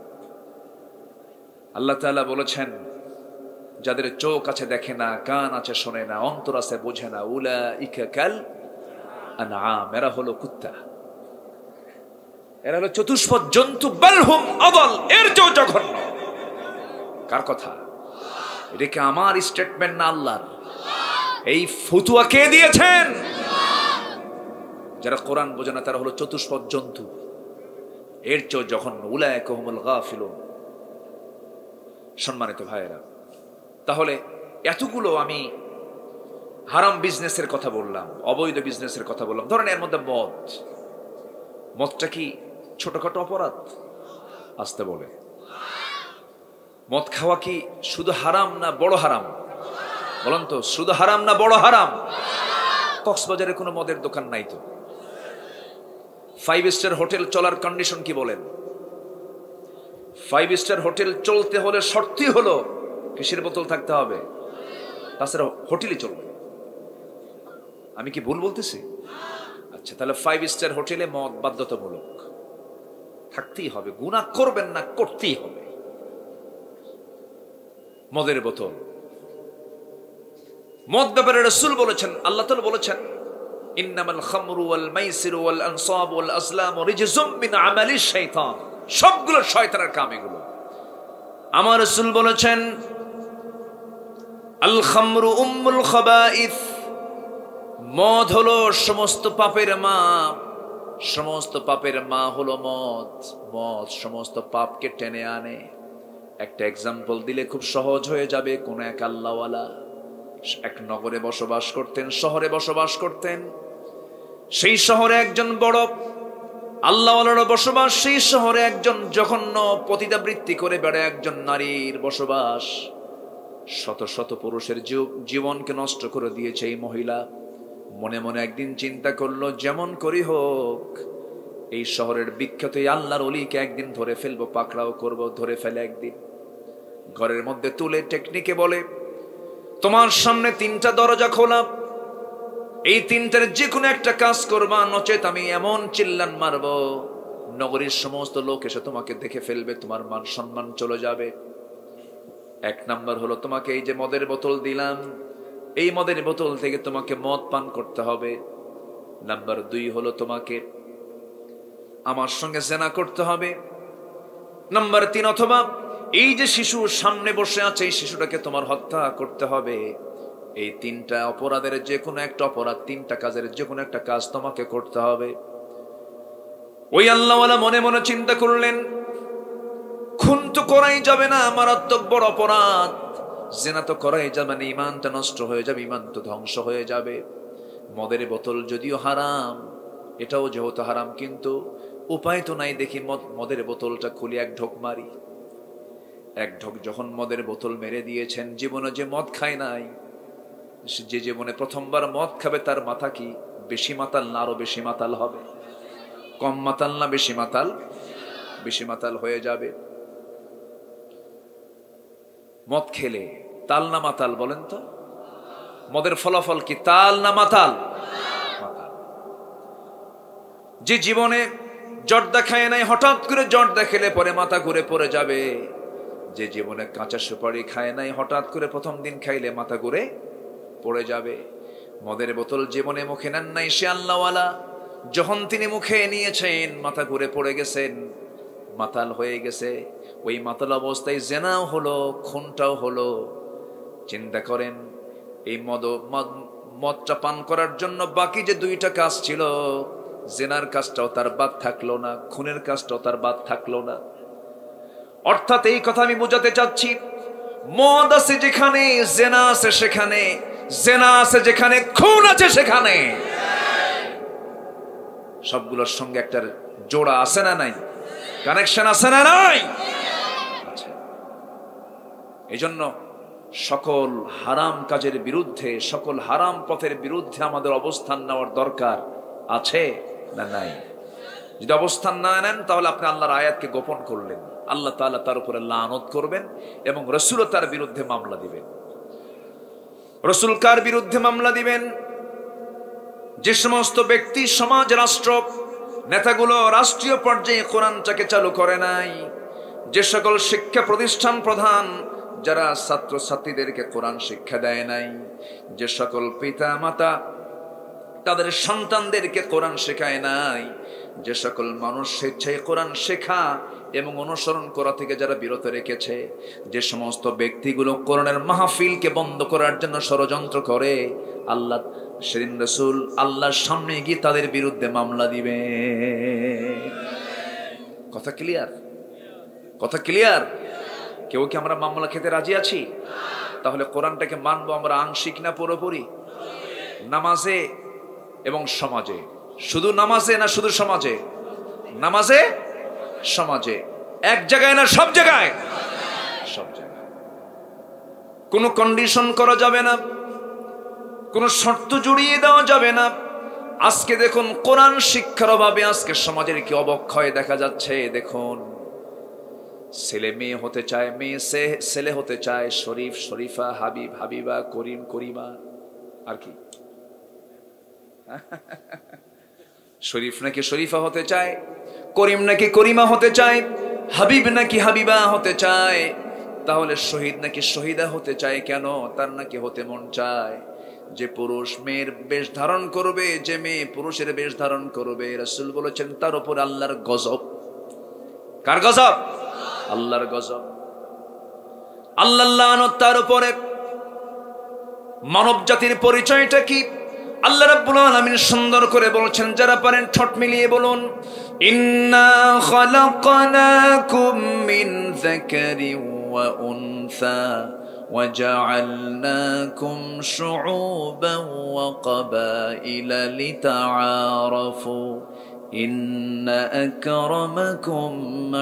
আল্লাহ তাআলা বলেছেন, যাদের চোখ আছে দেখে না, কান আছে শোনে না, অন্তর আছে বোঝে না, উলাইকা কাল আনআম, এরা হলো কুত্তা, এরা হলো চতুষ্পদ জন্তু, বালহুম আদাল, এর চেয়েও জঘন্য। কার কথা? এটা কি আমার স্টেটমেন্ট না আল্লাহর? এই ফতুয়া কে দিয়েছেন? যারা কোরআন বোঝে না তারা হলো চতুষ্পদ জন্তু, এর চেয়েও জঘন্য। উলাইকা হুমুল গাফিলুন। সম্মানিত ভাইয়েরা, তাহলে এতগুলো আমি হারাম বিজনেসের কথা বললাম, অবৈধ বিজনেসের কথা বললাম। ধরেন এর মধ্যে মদ, মদটা কি ছোটখাটো অপরাধ? আসতে বলে, মদ খাওয়া কি শুধু হারাম না বড় হারাম? বলেন তো, শুধু হারাম না বড় হারাম? কক্সবাজারে কোনো মদের দোকান নাই তো। ফাইভ স্টার হোটেল চলার কন্ডিশন কি বলেন? ফাইভ স্টার হোটেল চলতে হলে শর্তই হলো কিসের বোতল থাকতে হবে? তাছাড়া হোটেলই চলবে। আমি কি ভুল বলতেছি? আচ্ছা, তাহলে ফাইভ স্টার হোটেলে মদ বাধ্যতামূলক, থাকতেই হবে। গুনাহ করবেন না, করতেই হবে। মদের বোতল, মদ ব্যাপারে রাসূল বলেছেন, আল্লাহ তাআলা বলেছেন, ইন্নামাল খামরু ওয়াল মাইসিরু ওয়াল আনসাবু ওয়াল আসলামু রিজসুম মিন আমালিশ শাইতান। সবগুলো শয়তানের কাম এগুলো। আমার রাসূল বলেছেন, আল খামরু উম্মুল খাবাইস, মদ হলো সমস্ত পাপের মা। সমস্ত পাপের মা হলো মদ। মদ সমস্ত পাপকে টেনে আনে। একটা এক্সাম্পল দিলে খুব সহজ হয়ে যাবে। কোন এক আল্লাহওয়ালা এক নগরে বসবাস করতেন, শহরে বসবাস করতেন। সেই শহরে একজন বড় আল্লাহওয়ালার বসবাস। সেই শহরে একজন জঘন্য পতিতাবৃত্তি করে বেড়ে একজন নারীর বসবাস। শত শত পুরুষের জীবনকে নষ্ট করে দিয়েছে এই মহিলা। মনে মনে একদিন চিন্তা করলো, যেমন করি হোক এই শহরের বিখ্যাত আল্লাহর ওলিকে একদিন ধরে ফেলবো, পাকড়াও করব। ধরে ফেলে একদিন ঘরের মধ্যে তুলে টেকনিকে বলে, তোমার সামনে তিনটা দরজা খোলা, এই তিনটার যে কোনো একটা কাজ করবা, নচেত আমি এমন চিল্লান মারব নগরীর সমস্ত লোক এসে তোমাকে দেখে ফেলবে, তোমার মান সম্মান চলে যাবে। এক নাম্বার হলো, তোমাকে এই যে মদের বোতল দিলাম, এই মদের বোতল থেকে তোমাকে মদ পান করতে হবে। নাম্বার দুই হলো, তোমাকে আমার সঙ্গে জেনা করতে হবে। নাম্বার তিন, অথবা এই যে শিশু সামনে বসে আছে এই শিশুটাকে তোমার হত্যা করতে হবে। এই তিনটা অপরাধের যে কোনো একটা অপরাধ, তিনটা কাজের যে কোনো একটা কাজ তোমাকে করতে হবে। ওই আল্লাহওয়ালা মনে মনে চিন্তা করলেন, খুন তো করাই যাবে না, মারাত্মক বড় অপরাধ। জেনা তো করাই যাবে না, ইমানটা নষ্ট হয়ে যাবে, ইমান তো ধ্বংস হয়ে যাবে। মদের বোতল যদিও হারাম, এটাও যেহেতু হারাম, কিন্তু উপায় তো নাই। দেখি মদের বোতলটা খুলি, এক ঢোক মারি। এক ঢোক যখন মদের বোতল মেরে দিয়েছেন, জীবনে যে মদ খায় নাই, যে জীবনে প্রথমবার মদ খাবে তার মাথা কি বেশি মাতাল না আরো বেশি মাতাল হবে? কম মাতাল না বেশি মাতাল? বেশি মাতাল হয়ে যাবে। মদ খেলে তাল না মাতাল বলেন তো? মদের ফলাফল কি তাল না মাতাল? মাতাল। যে জীবনে জর্দা খায় নাই, হঠাৎ করে জর্দা খেলে পরে মাথা ঘুরে পড়ে যাবে। যে জীবনে কাঁচা সুপারি খায় নাই, হঠাৎ করে প্রথম দিন খাইলে মাথা ঘুরে পড়ে যাবে। মদের বোতল জীবনে মুখে নেন নাই, সে আল্লাহওয়ালা যখন তিনি মুখে নিয়েছেন মাথা ঘুরে পড়ে গেছেন, মাতাল হয়ে গেছে। ওই মাতাল অবস্থায় জেনাও হলো, খুনটাও হলো। চিন্তা করেন, এই মদ মদটা পান করার জন্য বাকি যে দুইটা কাজ ছিল, জেনার কাজটাও তার বাদ থাকলো না, খুনের কাজটাও তার বাদ থাকলো না। অর্থাৎ এই কথা আমি বোঝাতে চাচ্ছি, মদ আছে যেখানে জেনা আছে সেখানে, জেনা আছে যেখানে খুন আছে সেখানে। সবগুলোর সঙ্গে একটা জোড়া আছে না নাই, কানেকশন আছে না নাই? আচ্ছা, এই জন্য সকল হারাম কাজের বিরুদ্ধে, সকল হারাম পথের বিরুদ্ধে আমাদের অবস্থান নেওয়ার দরকার আছে না নাই? যদি অবস্থান না নেন তাহলে আপনি আল্লাহর আয়াতকে গোপন করলেন, আল্লাহ তাআলা তার উপরে লানত করবেন এবং রাসূল তার বিরুদ্ধে মামলা দিবেন। রাসূল কার বিরুদ্ধে মামলা দিবেন? যে সমস্ত ব্যক্তি, সমাজ, রাষ্ট্র নেতাগুলো রাষ্ট্রীয় পর্যায়ে কোরআনটাকে চালু করে নাই, যে সকল শিক্ষা প্রতিষ্ঠান প্রধান যারা ছাত্র ছাত্রীদেরকে কোরআন শিক্ষা দেয় নাই, যে সকল পিতা মাতা তাদের সন্তানদেরকে কোরআন শেখায় নাই, যে সকল মানুষ স্বেচ্ছায় কোরআন শেখা এবং অনুসরণ করা থেকে যারা বিরত রেখেছে, যে সমস্ত ব্যক্তিগুলো কোরআনের মাহফিলকে বন্ধ করার জন্য ষড়যন্ত্র করে, আল্লাহ সেদিন রাসূল আল্লাহর সামনে গিয়ে তাদের বিরুদ্ধে মামলা দিবে। কথা ক্লিয়ার? কথা ক্লিয়ার? কেউ কি আমরা মামলা খেতে রাজি আছি? তাহলে কোরআনটাকে মানবো আমরা আংশিক না পুরোপুরি? নামাজে এবং সমাজে, শুধু নামাজে না শুধু সমাজে? নামাজে, সমাজে, এক জায়গায় না সব জায়গায়? সব জায়গায়। কোনো কন্ডিশন করা যাবে না, কোনো শর্ত জড়িয়ে দেওয়া যাবে না। আজকে দেখুন কোরআন শিক্ষার অভাবে আজকে সমাজের কি অবক্ষয় দেখা যাচ্ছে। দেখুন, ছেলে মেয়ে হতে চায়, মেয়ে ছেলে হতে চায়, শরীফ শরীফা, হাবিব হাবিবা, করিম করিমা, আর কি শরীফ নাকি শরীফা হতে চায়, করিম নাকি করিমা হতে চায়, হাবিব নাকি হাবিবা হতে চায়। তাহলে শহীদ নাকি শহীদা হতে চায় কেন? তার নাকি হতে মন চায়। যে পুরুষ মেয়ের বেশ ধারণ করবে, যে মেয়ে পুরুষের বেশ ধারণ করবে, রাসূল বলেছেন তার উপর আল্লাহর গজব। কার গজব? আল্লাহর গজব, আল্লাহর লানত তার উপরে। মানব জাতির পরিচয়টা কি? আল্লাহ রাব্বুল আলামিন সুন্দর করে বলছেন, যারা পারেন ঠোঁট মিলিয়ে বলুন, ইন্না খালাকনাকুম মিন যাকারিন ওয়া উনসা ওয়া জাআলনাকুম শুউবান ওয়া ক্বাবাইলা লিতাআরাফু ইন্না আকরামাকুম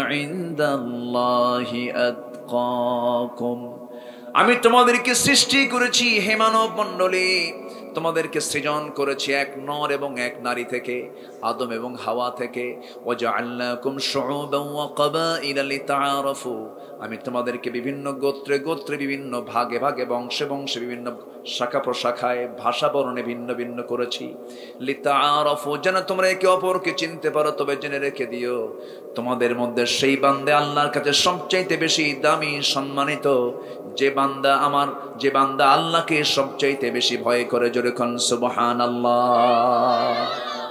ইনদাল্লাহি আতকাকুম। আমি তোমাদেরকে সৃষ্টি করেছি হে মানব মণ্ডলী, তোমাদেরকে সৃজন করেছি এক নর এবং এক নারী থেকে, আদম এবং হাওয়া থেকে। ওয়াজআলনাকুম শুউবান ওয়া ক্বাবাইলা লিতাআরাফু, আমি তোমাদেরকে বিভিন্ন গোত্রে গোত্রে, বিভিন্ন ভাগে ভাগে, বংশে বংশে, বিভিন্ন শাখা প্রশাখায়, ভাষা বর্ণে ভিন্ন ভিন্ন করেছি। লিতাআরাফু, যেন তোমরা একে অপরকে চিনতে পারো। তবে জেনে রেখে দিও, তোমাদের মধ্যে সেই বান্দা আল্লাহর কাছে সবচাইতে বেশি দামি, সম্মানিত, যে বান্দা আমার, যে বান্দা আল্লাহকে সবচাইতে বেশি ভয় করে। জোরে কোন সুবহানাল্লাহ।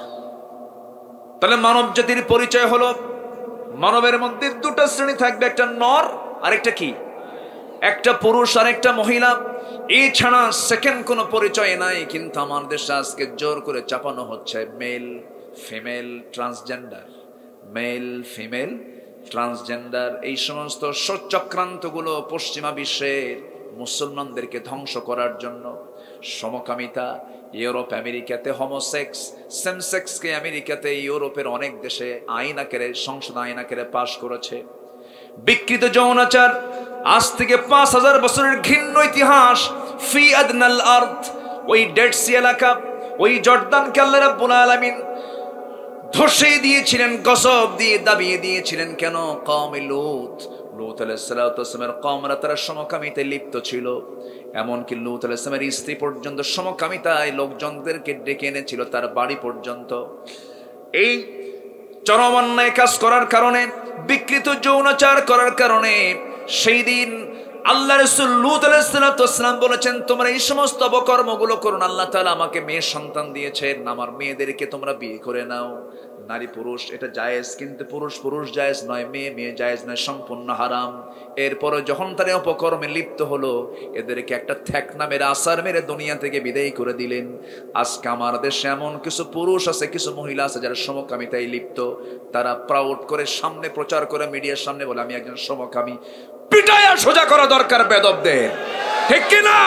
তাহলে মানব জাতির পরিচয় হলো, মানবের মধ্যে দুটো শ্রেণী থাকবে, একটা নর আর একটা কি, একটা পুরুষ আর একটা মহিলা। এছাড়া সেকেন্ড কোনো পরিচয় নাই। কিন্তু আমার দেশে আজকে জোর করে চাপানো হচ্ছে male female transgender, male female transgender. এই সমস্ত চক্রান্তগুলো পশ্চিমা বিশ্বের মুসলমানদেরকে ধ্বংস করার জন্য। সমকামিতা, ইউরোপ আমেরিকাতে হোমোসেক্স, সেমসেক্সকে আমেরিকাতে, ইউরোপের অনেক দেশে আইন আকারে, সংসদ আইন আকারে পাশ করেছে। বিকৃত যৌনাচার, আজ থেকে পাঁচ হাজার বছরের ঘৃণ্য ইতিহাস। ফি আদনাল আরদ, ওই ডেড সি এলাকা, ওই জর্দানকে আল্লাহ রাব্বুল আলামিন ধসে দিয়েছিলেন, গজব দিয়ে দাবিয়ে দিয়েছিলেন। কেন? কওমে লূত, লূত আলাইহিস সালাতু ওয়াস সালামের কওমরা তারা সমকামিতায় লিপ্ত ছিল। এমনকি লূত আলাইহিস সালামের স্ত্রী পর্যন্ত সমকামিতায় লোকজনদেরকে ডেকে এনেছিল তার বাড়ি পর্যন্ত। এই চরম অন্যায় কাজ করার কারণে, বিকৃত যৌনাচার করার কারণে সেই দিন আল্লাহ রাসূল লূত আলাইহিস সালাতু ওয়াস সালাম বলেছেন, তোমরা এই সমস্ত অপকর্মগুলো করো না। আল্লাহ তাআলা আমাকে মেয়ে সন্তান দিয়েছেন, আমার মেয়েদেরকে তোমরা বিয়ে করে নাও। নারী পুরুষ এটা জায়েজ, কিন্তু পুরুষ পুরুষ জায়েজ নয়, মেয়ে মেয়ে জায়েজ নয়, সম্পূর্ণ হারাম। এরপরে যখন তারা অপকর্মে লিপ্ত হলো, এদেরকে একটা ঠেকনা মেরে আসার মেরে দুনিয়া থেকে বিদায় করে দিলেন। আজকে আমার দেশে এমন কিছু পুরুষ আছে, কিছু মহিলা আছে যারা সমকামিতায় লিপ্ত। তারা প্রাউড করে সামনে প্রচার করে মিডিয়ার সামনে বলে আমি একজন সমকামী। পিটায়া সোজা করা দরকার বেদবদের, ঠিক কিনা?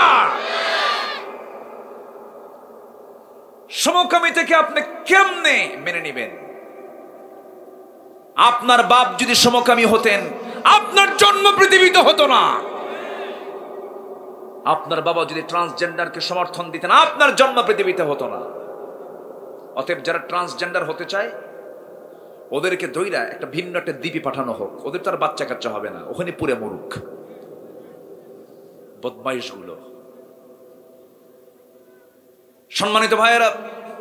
সমকামী থেকে আপনি কেমনে মেনে নিবেন? আপনার বাপ যদি সমকামী হতেন, আপনার জন্ম পৃথিবীতে হতো না। আপনার বাবা যদি ট্রান্সজেন্ডারকে সমর্থন দিতেন, আপনার জন্ম পৃথিবীতে হতো না। অতএব যারা ট্রান্সজেন্ডার হতে চায়, ওদেরকে দইরা একটা ভিন্ন একটা দ্বীপে পাঠানো হোক, ওদের তার বাচ্চা কাচ্চা হবে না, ওখানে পুরে মরুক বদমাইশ গুলো। সম্মানিত ভাইয়েরা,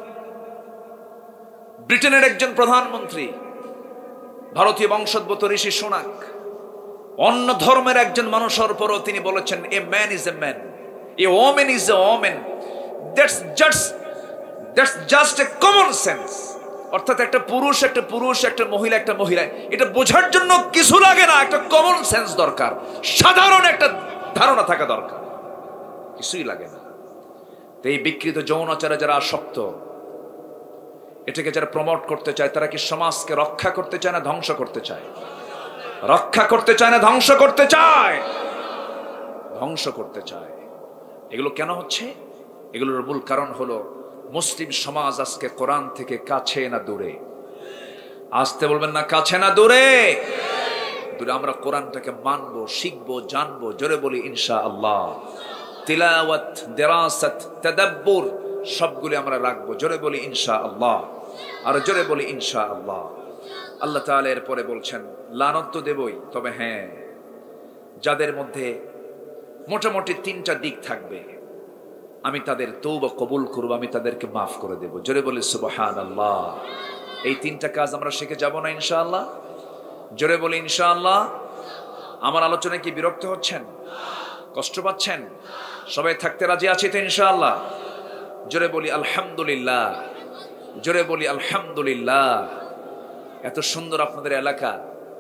ব্রিটেনের একজন প্রধানমন্ত্রী, ভারতীয় বংশোদ্ভূত ঋষি সুনাক, অন্য ধর্মের একজন মানুষের পরও তিনি বলেছেন, a man is a man, a woman is a woman, that's just that's just a common sense. অর্থাৎ একটা পুরুষ একটা পুরুষ, একটা মহিলা একটা মহিলা, এটা বোঝার জন্য কিছু লাগে না, একটা কমন সেন্স দরকার, সাধারণ একটা ধারণা থাকা দরকার, কিছুই লাগে না। এই বিকৃত যৌনাচারে যারা আসক্ত, এটাকে যারা প্রমোট করতে চায়, তারা কি সমাজকে রক্ষা করতে চায় না ধ্বংস করতে চায়? রক্ষা করতে চায় না ধ্বংস করতে চায়? ধ্বংস করতে চায়। এগুলো কেন হচ্ছে? এগুলোর মূল কারণ হলো মুসলিম সমাজ আজকে কোরআন থেকে কাছে না দূরে? আসতে বলবেন না, কাছে না দূরে? দূরে। আমরা কোরআনটাকে মানবো, শিখবো, জানবো। জোরে বলি ইনশাআল্লাহ। তিলাওয়াত, দিরাসাত, তাদাব্বুর সবগুলি আমরা রাখবো। জোরে বলি ইনশাআল্লাহ। আর জোরে বলি ইনশাআল্লাহ। আল্লাহ তাআলা এরপরে বলছেন, লানত তো দেবই, তবে হ্যাঁ, যাদের মধ্যে মোটামুটি তিনটা দিক থাকবে, আমি তাদের তওবা কবুল করব, আমি তাদেরকে মাফ করে দেব। জোরে বলি সুবহানাল্লাহ। এই তিনটা কাজ আমরা শিখে যাব না ইনশাআল্লাহ? জোরে বলি ইনশাআল্লাহ। আমার আলোচনায় কি বিরক্ত হচ্ছেন? কষ্ট পাচ্ছেন? সবাই থাকতে রাজি আছি তো ইনশাআল্লাহ? জোরে বলি আলহামদুলিল্লাহ। জোরে বলি আলহামদুলিল্লাহ। এত সুন্দর আপনাদের এলাকা,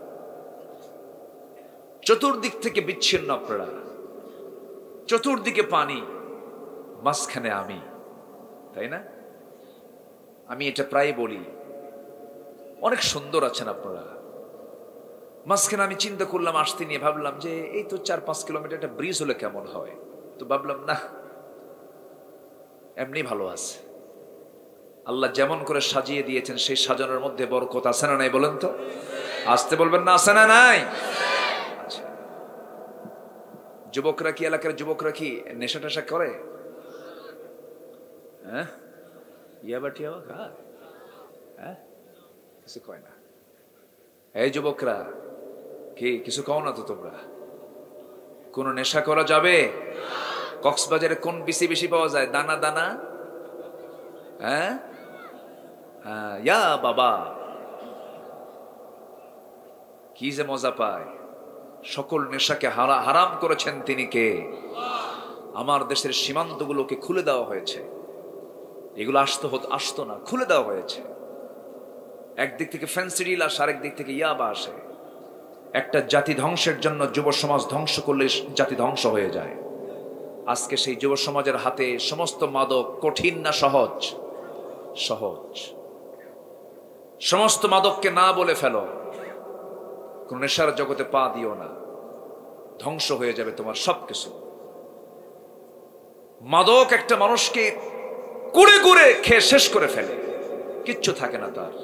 চতুর্দিক থেকে বিচ্ছিন্ন আপনারা, চতুর্দিকে পানি, মাঝখানে আমি, তাই না? আমি এটা প্রায় বলি, অনেক সুন্দর আছেন আপনারা, মাঝখানে আমি চিন্তা করলাম, আসতে নিয়ে ভাবলাম যে এই তো চার পাঁচ কিলোমিটার একটা ব্রিজ হলে কেমন হয়। তো ভাবলাম না, এমনি ভালো আছে। আল্লাহ যেমন করে সাজিয়ে দিয়েছেন, সেই সাজানোর মধ্যে বরকত আছে না নাই বলেন তো? আসতে বলবেন না, আছে না নাই? আচ্ছা, যুবকরা কি, এলাকার যুবকরা কি নেশা টেশা করে? হ্যাঁ, ইয়াবা টিয়াবা খায়? হ্যাঁ, কিছু কয় না। এই যুবকরা কি কিছু কও না তো তোমরা? কোন নেশা করা যাবে? কক্সবাজারে কোন বিসি বেশি পাওয়া যায়? দানা দানা? হ্যাঁ, ইয়া বাবা, কি যে মজা পায়। সকল নেশাকে হারাম করেছেন তিনি কে? আমার দেশের সীমান্তগুলোকে খুলে দেওয়া হয়েছে। এগুলো আসতো আসতো না, খুলে দেওয়া হয়েছে। একদিক থেকে ফেন্সিডিল আসে, আরেক দিক থেকে ইয়াবা আসে। একটা জাতি ধ্বংসের জন্য যুব সমাজ ধ্বংস করলে জাতি ধ্বংস হয়ে যায়। আজকে সেই যুব সমাজের হাতে সমস্ত মাদক কঠিন না সহজ? সহজ। সমস্ত মাদককে না বলে ফেলো, কোন নেশার জগতে পা দিও না, ধ্বংস হয়ে যাবে তোমার সবকিছু। মাদক একটা মানুষকে কুড়ে কুড়ে খেয়ে শেষ করে ফেলে, কিচ্ছু থাকে না তার।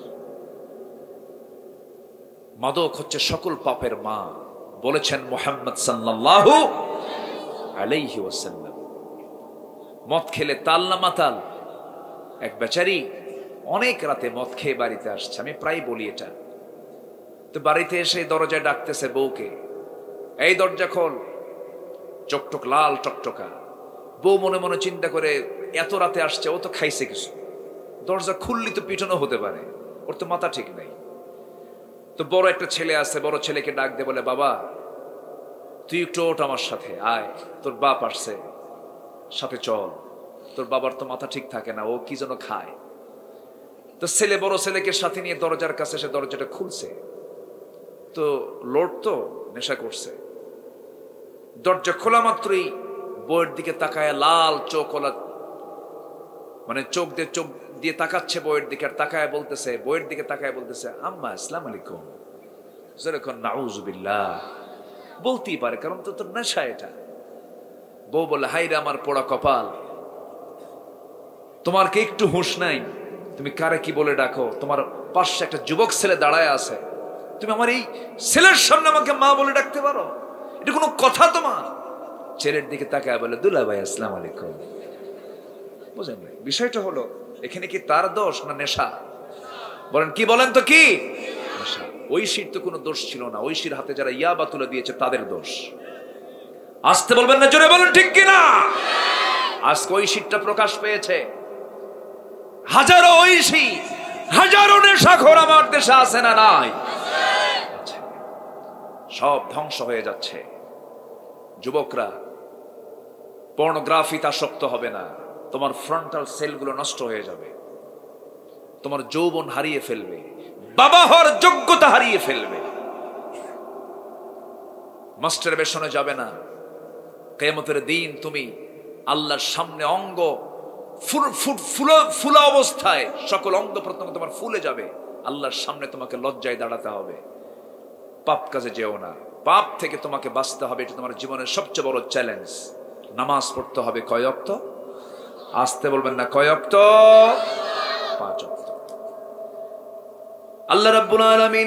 মাদক হচ্ছে সকল পাপের মা, বলেছেন মুহাম্মদ সাল্লাল্লাহু আলাইহি ওয়াসাল্লাম। মদ খেলে তাল না মাতাল। এক বেচারি অনেক রাতে মদ খেয়ে বাড়িতে আসছে, আমি প্রায় বলি এটা। তো বাড়িতে এসে দরজায় ডাকতেছে বউকে, এই দরজা খোল। চকটক লাল টকটকা। বউ মনে মনে চিন্তা করে, এত রাতে আসছে, ও তো খাইছে কিছু, দরজা খুললি তো পিটনও হতে পারে, ওর তো মাথা ঠিক নাই। তো বড় একটা ছেলে আছে, বড় ছেলেকে ডাক দে, বলে বাবা তুই একটু ওঠ আমার সাথে আয়, তোর বাপ আসছে, সাথে চল। তোর বাবার তো মাথা ঠিক থাকে না, ও কি যেন খায়। তো ছেলে বড় ছেলেকে সাথে নিয়ে দরজার কাছে এসে দরজাটা খুলছে, তো লোড তো নেশা করছে। দরজা খোলা মাত্রই বইয়ের দিকে তাকায় লাল চোখ ওলা, মানে চোখ দিয়ে চোখ দিয়ে তাকাচ্ছে বইয়ের দিকে, আর তাকায় বলতেছে, বইয়ের দিকে তাকায় বলতেছে, আম্মা আসসালামু আলাইকুম। যেরকম নাউজুবিল্লাহ বলতেই পারে, কারণ তো তোর নেশা এটা। বউ বলে, হাই রে আমার পোড়া কপাল, তোমার কি একটু হুঁশ নাই? তুমি কারে কি বলে ডাকো? তোমার পাশে একটা যুবক ছেলে দাঁড়ায় আছে, তুমি আমার এই ছেলের সামনে আমাকে মা বলে ডাকতে পারো? এটা কোনো কথা তোমার? ছেলের দিকে তাকায় বলে, দুলা ভাই আসসালামু আলাইকুম। বুঝেন ভাই, বিষয়টা হলো এখানে কি তার দোষ না নেশা? বলেন কি, বলেন তো কি? নেশা। ঐশীর তো কোনো দোষ ছিল না, ঐশীর হাতে যারা ইয়াবা তুলে দিয়েছে তাদের দোষ। আসতে বলবেন না, জোরে বলেন ঠিক কিনা? আজকে ঐশীরটা প্রকাশ পেয়েছে। হাজারো ঐশী, হাজারো নেশাখোর আমার দেশে আছে না নাই? সব ধ্বংস হয়ে যাচ্ছে। যুবকরা পর্নোগ্রাফিতে আসক্ত হবে না, তোমার ফ্রন্টাল সেলগুলো নষ্ট হয়ে যাবে, তোমার যৌবন হারিয়ে ফেলবে, বাবা হওয়ার যোগ্যতা হারিয়ে ফেলবে। মাস্টারবেশনে যাবে না। কিয়ামতের দিন তুমি আল্লাহর সামনে অঙ্গ ফুলা অবস্থায়, সকল অঙ্গ প্রত্যঙ্গ তোমার ফুলে যাবে, আল্লাহর সামনে তোমাকে লজ্জায় দাঁড়াতে হবে। পাপ কাজে যেও না, পাপ থেকে তোমাকে বাঁচতে হবে, এটা তোমার জীবনের সবচেয়ে বড় চ্যালেঞ্জ। নামাজ পড়তে হবে কয় ওয়াক্ত? আসতে বলবেন না, কয় ওয়াক্ত? পাঁচ ওয়াক্ত। আল্লাহ রাব্বুল আলামিন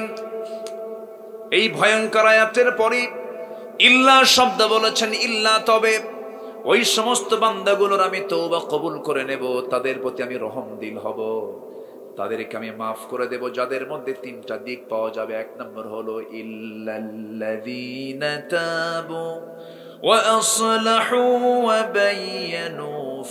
এই ভয়ঙ্কর আয়াতের পরে ইল্লা শব্দ বলেছেন। ইল্লা, তবে ওই সমস্ত বান্দাগুলোর আমি তওবা কবুল করে নেব, তাদের প্রতি আমি রহম দিল হব, তাদেরকে আমি মাফ করে দেব, যাদের মধ্যে তিনটা দিক পাওয়া যাবে। এক নম্বর হলো ইল্লাল্লাযীনা তাবু ওয়া আসলাহু ওয়া বায়্যানু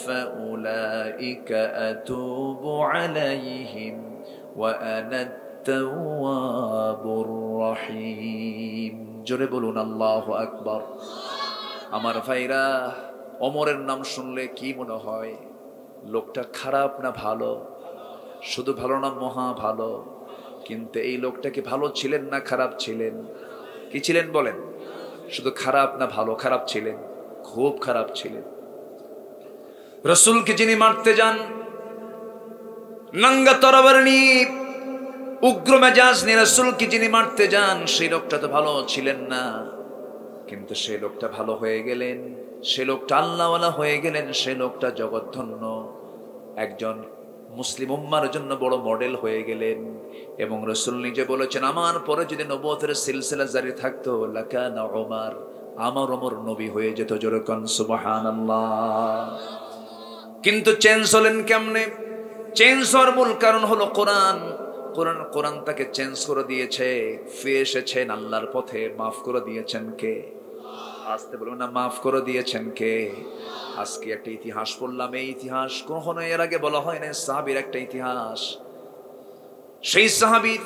ফাউলাইকা আতুবু আলাইহিম ওয়া আনা আত-তাওয়াবুর রহিম। জোরে বলুন আল্লাহু আকবার। আমার ভাইরা, ওমরের নাম শুনলে কি মনে হয়? লোকটা খারাপ না ভালো? শুধু ভালো না, মহা ভালো। কিন্তু এই লোকটা কি ভালো ছিলেন না খারাপ ছিলেন? কি ছিলেন বলেন? শুধু খারাপ না ভালো? খারাপ ছিলেন, খুব খারাপ ছিলেন। রাসূলকে যিনি মারতে যান, নাঙ্গা তরবারি নিয়ে উগ্র মেজাজ নিয়ে রাসূলকে যিনি মারতে যান, সেই লোকটা তো ভালো ছিলেন না। কিন্তু সেই লোকটা ভালো হয়ে গেলেন, সে লোকটা আল্লাহওয়ালা হয়ে গেলেন, সে লোকটা জগৎধন্য একজন মুসলিম উম্মার জন্য বড় মডেল হয়ে গেলেন। এবং রাসূল নিজে বলেছেন, আমার পরে যদি নবুয়তের সিলসিলা জারি থাকতো লাকানা ওমর, আমার ওমর নবী হয়ে যেত। জোরে কোন সুবহানাল্লাহ। কিন্তু চেঞ্জ হলেন কেমনে? চেঞ্জ হওয়ার মূল কারণ হলো কোরআন। কোরআন কোরআন তাকে চেঞ্জ করে দিয়েছে। ফিরে এসেছেন আল্লাহর পথে। মাফ করে দিয়েছেন কে? আসতে বলবেন না, মাফ করে দিয়েছেন কে? আজকে একটা ইতিহাস পড়লাম, এই ইতিহাস কখনো এর আগে বলা হয় না। সাহাবীর একটা ইতিহাস। সেই সাহাবীর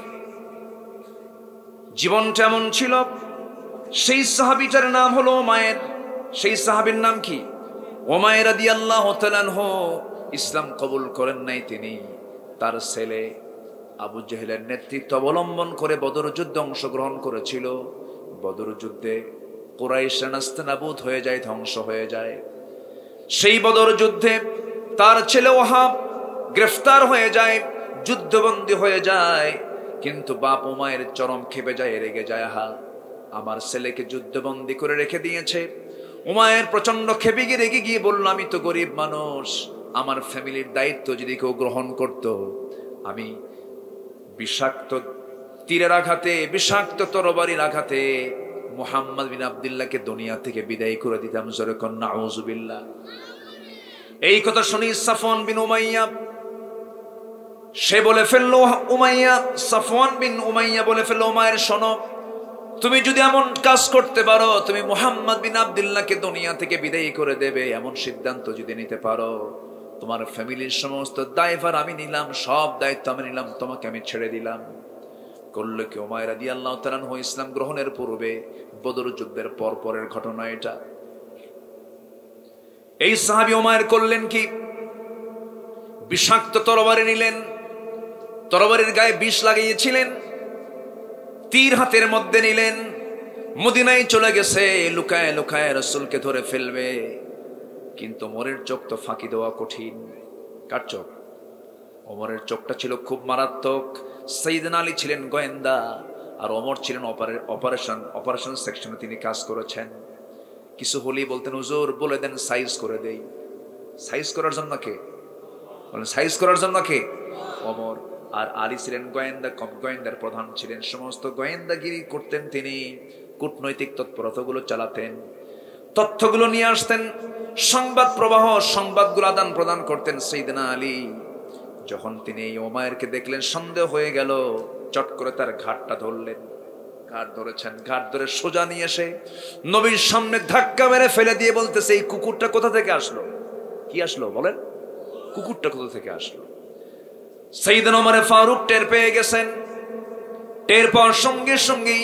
জীবনটা এমন ছিল, সেই সাহাবীটার নাম হলো উমাইর। সেই সাহাবীর নাম কি? উমাইর রাদিয়াল্লাহু তাআলা আনহু। ইসলাম কবুল করেন নাই তিনি। তার ছেলে আবু জেহেলের নেতৃত্ব অবলম্বন করে বদর যুদ্ধে অংশগ্রহণ করেছিল। বদর যুদ্ধে কুরাইশরা নাস্তানাবুদ হয়ে যায়, ধ্বংস হয়ে যায়। সেই বদর যুদ্ধে তার ছেলে ওহাব গ্রেফতার হয়ে যায়, যুদ্ধবন্দী হয়ে যায়। কিন্তু বাপ উমাইর চরম ক্ষেপে যায়, রেগে যায়। হা, আমার ছেলেকে যুদ্ধবন্দী করে রেখে দিয়েছে। উমাইর প্রচন্ড ক্ষেপে গিয়ে রেগে গিয়ে বলল, আমি তো গরিব মানুষ, আমার ফ্যামিলির দায়িত্ব যদি কেউ গ্রহণ করত, আমি বিষাক্ত তীরের আঘাতে, বিষাক্ত তরবারির আঘাতে মুহাম্মদ বিন আব্দুল্লাহকে দুনিয়া থেকে বিদায় করে দিতাম। জোরে কোন নাউজুবিল্লাহ। এই কথা শুনি সাফওয়ান বিন উমাইয়া সে বলে ফেললো, উমাইয়া সাফওয়ান বিন উমাইয়া বলে ফেললো, উমাইর শোনো, তুমি যদি এমন কাজ করতে পারো, তুমি মুহাম্মদ বিন আব্দুল্লাহকে দুনিয়া থেকে বিদায় করে দেবে, এমন সিদ্ধান্ত যদি নিতে পারো, তোমার ফ্যামিলির সমস্ত দায়ভার আমি নিলাম, সব দায়িত্ব আমি নিলাম, তোমাকে আমি ছেড়ে দিলাম। করলো কি? উমাইর রাদিয়াল্লাহু তাআলা আনহু ইসলাম গ্রহণের পূর্বে বদর যুদ্ধের পর পরের ঘটনা এটা। এই সাহাবী উমাইর করলেন কি? বিষাক্ত তরবারি নিলেন, তরবারির গায়ে বিষ লাগিয়েছিলেন, তীর হাতের মধ্যে নিলেন, মদিনায় চলে গেছে, লুকায় লুকায় রাসূলকে ধরে ফেলবে। কিন্তু ওমরের চোখ তো ফাঁকি দেওয়া কঠিন। কার চোখ? ওমরের চোখটা ছিল খুব মারাত্মক। সাইয়েদনা আলী ছিলেন গোয়েন্দা, আর ওমর ছিলেন অপারেশন অপারেশন সেকশনে তিনি কাজ করেছেন। কিছু হলেই বলতেন, হুজুর বলে দেন সাইজ করে দেই। সাইজ করার জন্য কে? বলেন সাইজ করার জন্য কে? ওমর। আর আলী ছিলেন গোয়েন্দা, কম গোয়েন্দার প্রধান ছিলেন, সমস্ত গোয়েন্দাগিরি করতেন তিনি, কূটনৈতিক তৎপরতাগুলো চালাতেন, তথ্যগুলো নিয়ে আসতেন, সংবাদ প্রবাহ, সংবাদগুলো আদান প্রদান করতেন সাইয়েদনা আলী। যখন তিনি এই ওমায়েরকে দেখলেন, সন্দেহ হয়ে গেল, চট করে তার ঘাটটা ধরলেন। ঘাট ধরেছেন, ঘাট ধরে সোজা নিয়ে এসে নবীর সামনে ধাক্কা মেরে ফেলে দিয়ে বলতেছে, এই কুকুরটা কোথা থেকে আসলো? কি আসলো বলেন? কুকুরটা কোথা থেকে আসলো? সাইয়েদনা ওমর ফারুক টের পেয়ে গেছেন। টের পাওয়ার সঙ্গে সঙ্গেই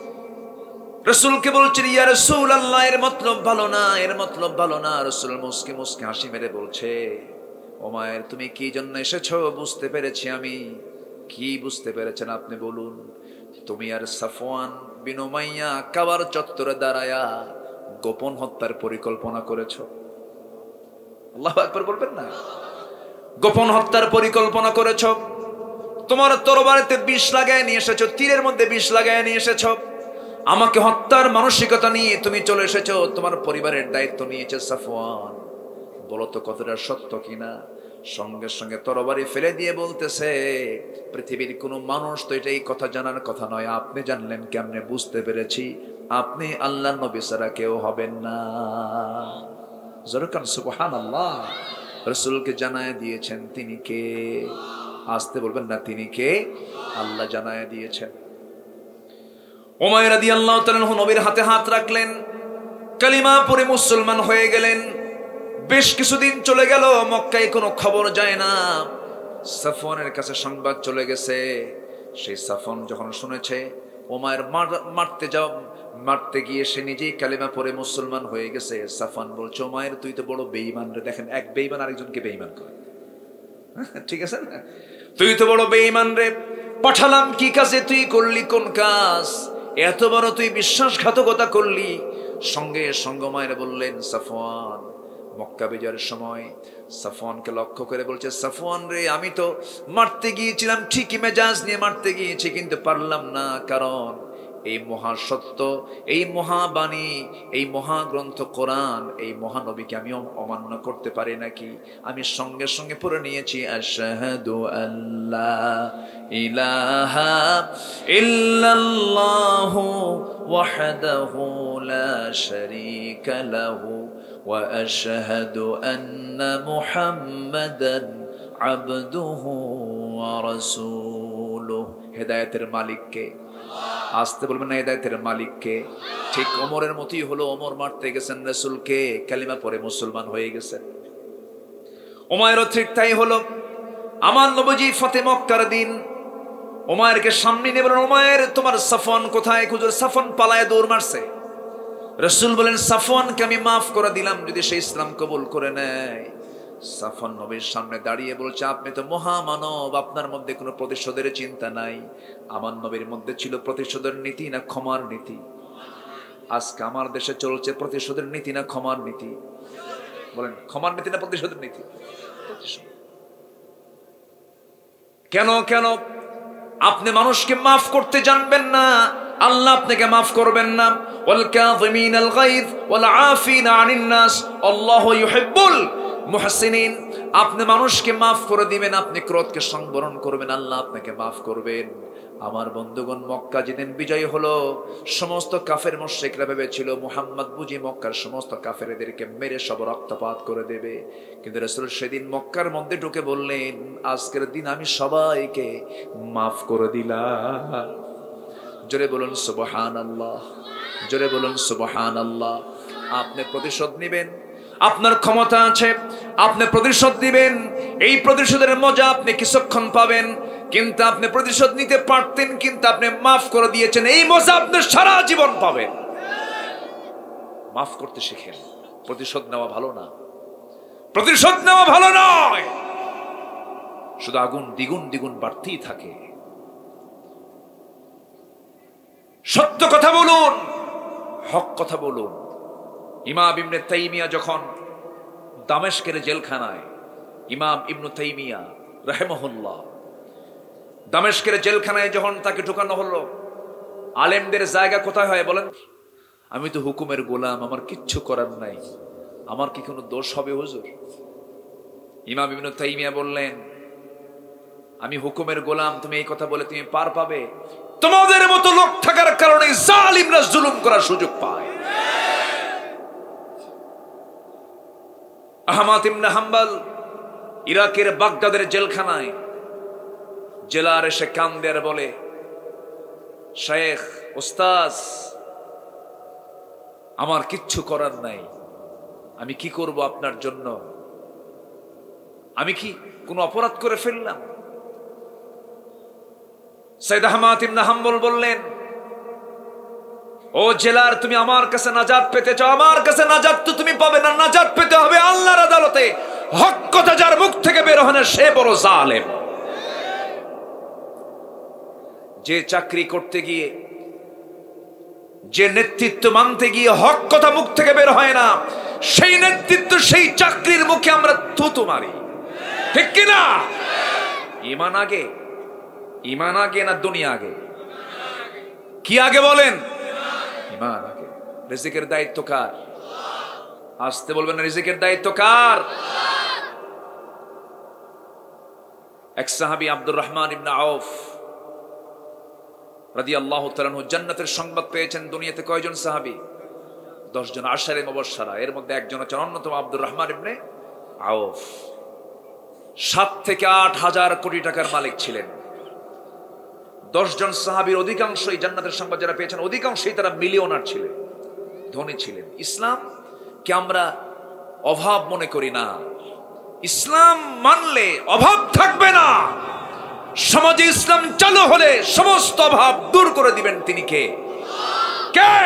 রাসূলকে বলছেন, ইয়া রাসূলুল্লাহ, এর মতলব ভালো না, এর মতলব ভালো না। রাসূল মুস্কি মুস্কি হাসি মেরে বলছে, ওমর তুমি কি জন্য এসেছো বুঝতে পেরেছি আমি। কি বুঝতে পেরেছেন আপনি বলুন? তুমি আর সাফওয়ান বিন উমাইয়া কাবার চত্বরে দাঁড়ায়া গোপন হত্যার পরিকল্পনা করেছো। আল্লাহু আকবার বলবেন না? গোপন হত্যার পরিকল্পনা করেছো। তোমার তরবারিতে বিষ লাগায় নিয়ে এসেছো, তীরের মধ্যে বিষ লাগায় নিয়ে এসেছো। আমাকে হত্যার মানসিকতা নিয়ে তুমি চলে এসেছো, তোমার পরিবারের দায়িত্ব নিয়েছে সাফওয়ান। বলো তো কতটা সত্য কিনা? সঙ্গে সঙ্গে তরবারি ফেলে দিয়ে বলতেছে, পৃথিবীর কোনো মানুষ তো এটা এই কথা জানার কথা নয়, আপনি জানলেন কেমনে? বুঝতে পেরেছি, আপনি আল্লাহর নবী ছাড়া কেউ হবেন না। জোরকান সুবহানাল্লাহ। রাসূলকে জানায় দিয়েছেন তিনি কে? আসতে বলবেন না, তিনি কে? আল্লাহ জানায় দিয়েছেন। উমাইর রাদিয়াল্লাহু তাআলা নবীর হাতে হাত রাখলেন, কালিমা পড়ে মুসলমান হয়ে গেলেন। বেশ কিছুদিন চলে গেল, মক্কায় কোনো খবর যায় না। সাফওয়ানের কাছে সংবাদ চলে গেছে। সেই সাফওয়ান যখন শুনেছে উমাইর মারতে যাও, মারতে গিয়ে সে নিজেই কালিমা পড়ে মুসলমান হয়ে গেছে, সাফওয়ান বলছে, উমাইর তুই তো বড় বেঈমান রে। দেখেন, এক বেঈমান আরেকজনকে বেঈমান করে, ঠিক আছে না? তুই তো বড় বেঈমান রে, পাঠালাম কি কাজে, তুই করলি কোন কাজ? এত বড় তুই বিশ্বাসঘাতকতা করলি। সঙ্গে সঙ্গে উমাইর বললেন, সাফওয়ান, মক্কা বিজয়ের সময় সাফওয়ানকে লক্ষ্য করে বলছে, সাফওয়ান রে, আমি তো মারতে গিয়েছিলাম ঠিকই, মেজাজ নিয়ে মারতে গিয়েছি, কিন্তু পারলাম না, কারণ এই মহাসত্য, এই মহাবাণী, এই মহাগ্রন্থ কোরআন, এই মহানবীকে আমি অমান্য করতে পারি নাকি? আমি সঙ্গে সঙ্গে পড়ে নিয়েছি, আশহাদু আল্লা ইলাহা ইল্লাল্লাহু ওয়াহদাহু লা শারীকা লাহু ওয়া আশহাদু আন্না মুহাম্মাদান আবদুহু ওয়া রাসূলুহু। হেদায়েতের মালিক কে? আসতে বলবেন না, হেদায়েতের মালিক কে? ঠিক ওমরের মতই হলো, ওমর মারতে গেছেন রাসূলকে, কালিমা পড়ে মুসলমান হয়ে গেছেন। উমাইরও ঠিক তাই হলো। আমার নবীজি ফতে মক্কার দিন উমাইরকে সামনে নিয়ে বলেন, উমাইর তোমার সাফওয়ান কোথায়? হুজুর সাফওয়ান পালায় দৌড় মারছে। রাসূল বলেন, সাফওয়ানকে আমি মাফ করে দিলাম যদি সে ইসলাম কবুল করে নেয়। সাফওয়ান নবীর সামনে দাঁড়িয়ে বলছে, আপনি তো মহামানব, আপনার মধ্যে কোনো প্রতিশোধের চিন্তা নাই। আমার নবীর মধ্যে ছিল প্রতিশোধের নীতি না ক্ষমার নীতি? আজকে আমার দেশে চলছে প্রতিশোধের নীতি না ক্ষমার নীতি? বলেন, ক্ষমার নীতি না প্রতিশোধের নীতি? কেন কেন আপনি মানুষকে মাফ করতে জানবেন না, আল্লাহ আপনাকে মাফ করবেন না। ওয়াল কাযিমিনাল গায়জ ওয়াল আফিনা আনিন নাস আল্লাহু ইউহিব্বুল মুহসিনিন। আপনি মানুষকে মাফ করে দিবেন, আপনি ক্রোধকে সংবরণ করবেন, আল্লাহ আপনাকে মাফ করবেন। আমার বন্ধুগণ, মক্কা যেদিন বিজয় হলো, সমস্ত কাফের মুশরিকরা ভেবেছিল মুহাম্মদ বুঝি মক্কার সমস্ত কাফেরদেরকে মেরে সব রক্তপাত করে দেবে। কিন্তু রাসূল সেদিন মক্কার মধ্যে ঢুকে বললেন, আজকের দিন আমি সবাইকে মাফ করে দিলাম। জোরে বলুন সুবহানাল্লাহ, জোরে বলুন সুবহানাল্লাহ। আপনি প্রতিশোধ নেবেন, আপনার ক্ষমতা আছে, আপনি প্রতিশোধ দিবেন। এই প্রতিশোধের মজা আপনি কিছুক্ষণ পাবেন, কিন্তু আপনি প্রতিশোধ নিতে পারতেন, কিন্তু আপনি মাফ করে দিয়েছেন, এই মজা আপনি সারা জীবন পাবেন। মাফ করতে শিখেন। প্রতিশোধ নেওয়া ভালো না, প্রতিশোধ নেওয়া ভালো নয়। শুধু আগুন দ্বিগুণ দ্বিগুণ বাড়তেই থাকে। সত্য কথা বলুন, হক কথা বলুন। ইমাম ইবনে তাইমিয়া যখন দামেস্কের জেলখানায়, ইমাম ইবনে তাইমিয়া রাহিমাহুল্লাহ দামেস্কের জেলখানায় যখন তাকে ঢোকানো হলো, আলেমদের জায়গা কোথায় হয় বলেন? আমি তো হুকুমের গোলাম, আমার কিচ্ছু করার নাই, আমার কি কোনো দোষ হবে হুজুর? ইমাম ইবনে তাইমিয়া বললেন, আমি হুকুমের গোলাম, তুমি এই কথা বলে তুমি পার পাবে? তোমাদের মতো লোক থাকার কারণে জালিমরা জুলুম করার সুযোগ পায়। আহমদ ইবনে হাম্বল ইরাকের বাগদাদের জেলখানায় জেলার এসে কান্দে আর বলে, শেখ ওস্তাদ, আমার কিচ্ছু করার নাই, আমি কি করব আপনার জন্য? আমি কি কোনো অপরাধ করে ফেললাম? সৈয়দ আহমদ ইবনে হাম্বল বললেন, ও জেলার, তুমি আমার কাছে নাজাত পেতে চাও? আমার কাছে নাজাত তো তুমি পাবে না, নাজাত পেতে হবে আল্লাহর আদালতে। হক কথা যার মুখ থেকে বের হয় না সে বড় জালেম। যে চাকরি করতে গিয়ে, যে নেতৃত্ব মানতে গিয়ে হক কথা মুখ থেকে বের হয় না, সেই নেতৃত্ব, সেই চাকরির মুখে আমরা থুতু মারি, ঠিক কিনা? ঈমান আগে, ঈমান আগে না দুনিয়া আগে? কি আগে বলেন? ঈমান আগে। রিজিকের দায়িত্ব কার? আসতে বলবেন না, রিজিকের দায়িত্ব কার? এক সাহাবী আব্দুর রহমান ইবনে আউফ রাদিয়াল্লাহু তাআলা আনহু জান্নাতের সংবাদ পেয়েছেন। দুনিয়াতে কয়জন সাহাবী? দশ জন আশারে মুবাশশারা, এর মধ্যে একজন হচ্ছেন অন্যতম আব্দুর রহমান ইবনে আউফ। সাত থেকে আট হাজার কোটি টাকার মালিক ছিলেন। দশ জন সাহাবীর অধিকাংশই জান্নাতের সংবাদ যারা পেয়েছেন, অধিকাংশই তারা মিলিয়নার ছিলেন, ধনী ছিলেন। ইসলাম কে আমরা অভাব মনে করি না। ইসলাম মানলে অভাব থাকবে না। সমাজে ইসলাম চালু হলে সমস্ত অভাব দূর করে দিবেন তিনি কে? কে?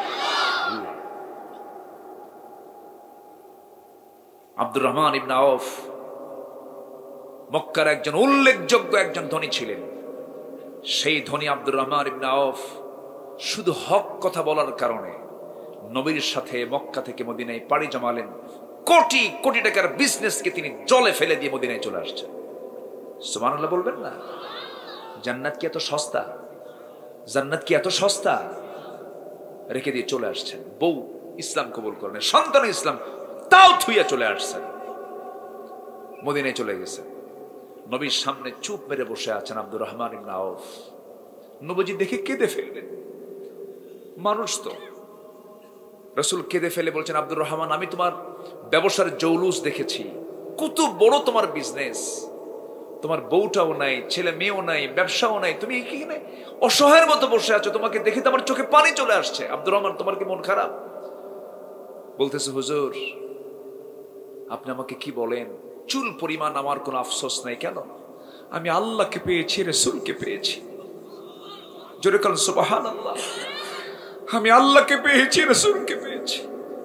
আব্দুর রহমান ইবনে আউফ মক্কার একজন উল্লেখযোগ্য একজন ধনী ছিলেন। সেই ধনী আব্দুর রহমান ইবনে আউফ শুধু হক কথা বলার কারণে নবীর সাথে মক্কা থেকে মদিনায় পাড়ি জমালেন। কোটি কোটি টাকার বিজনেসকে তিনি জলে ফেলে দিয়ে মদিনায় চলে আসছেন। সুবহানাল্লাহ বলবেন না? জান্নাত কি এত সস্তা? জান্নাত কি এত সস্তা? রেখে দিয়ে চলে আসছেন। বউ ইসলাম কবুল করেন, সন্তান ইসলাম, তাও থুইয়া চলে আসছেন, মদিনায় চলে গেছেন। নবীর সামনে চুপ মেরে বসে আছেন আব্দুর রহমান ইবনে আউফ। নবীজি দেখে কেঁদে ফেললেন। মানুষ তো। রাসূল কেঁদে ফেলে বলছেন, আব্দুর রহমান, আমি তোমার ব্যবসার জৌলুস দেখেছি, কত বড় তোমার বিজনেস, তোমার বউটাও নাই, ছেলে মেয়েও নাই, ব্যবসাও নাই, তুমি এখানে অসহায়ের মতো বসে আছো, তোমাকে দেখে তো আমার চোখে পানি চলে আসছে। আব্দুর রহমান, তোমার কি মন খারাপ? বলতেছে, হুজুর আপনি আমাকে কি বলেন? চুল পরিমাণ আমার কোনো আফসোস নাই। কেন? আমি আল্লাহকে পেয়েছি, রাসূলকে পেয়েছি। জোরে বলেন সুবহানাল্লাহ। আমি আল্লাহকে পেয়েছি, রাসূলকে পেয়েছি।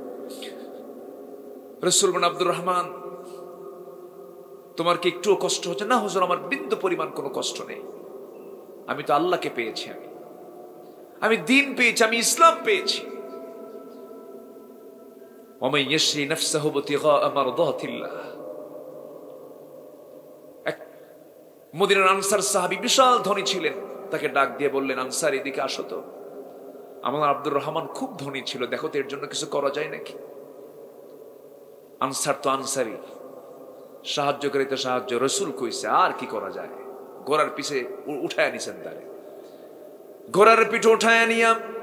রাসূল বলেন, আব্দুর রহমান তোমার কি একটুও কষ্ট হচ্ছে? না হুজুর, আমার বিন্দু পরিমাণ কোনো কষ্ট নেই। আমি তো আল্লাহকে পেয়েছি, আমি আমি দ্বীন পেয়েছি, আমি ইসলাম পেয়েছি। ওয়ামান ইয়াশরি নাফসাহু বিতিগা মারদাতিল্লাহ। এক মদিনার আনসার সাহাবী বিশাল ধনী ছিলেন, তাকে ডাক দিয়ে বললেন, আনসার এদিকে আসো তো, আমার আব্দুর রহমান খুব ধনী ছিল, দেখো তো এর জন্য কিছু করা যায় নাকি? আনসার তো আনসারি, সাহায্য করিতে সাহায্য, রাসূল কইছে আর কি করা যায়? ঘোড়ার পিছে উঠায় নিছেন তারে, ঘোড়ার পিঠে উঠায় নিয়া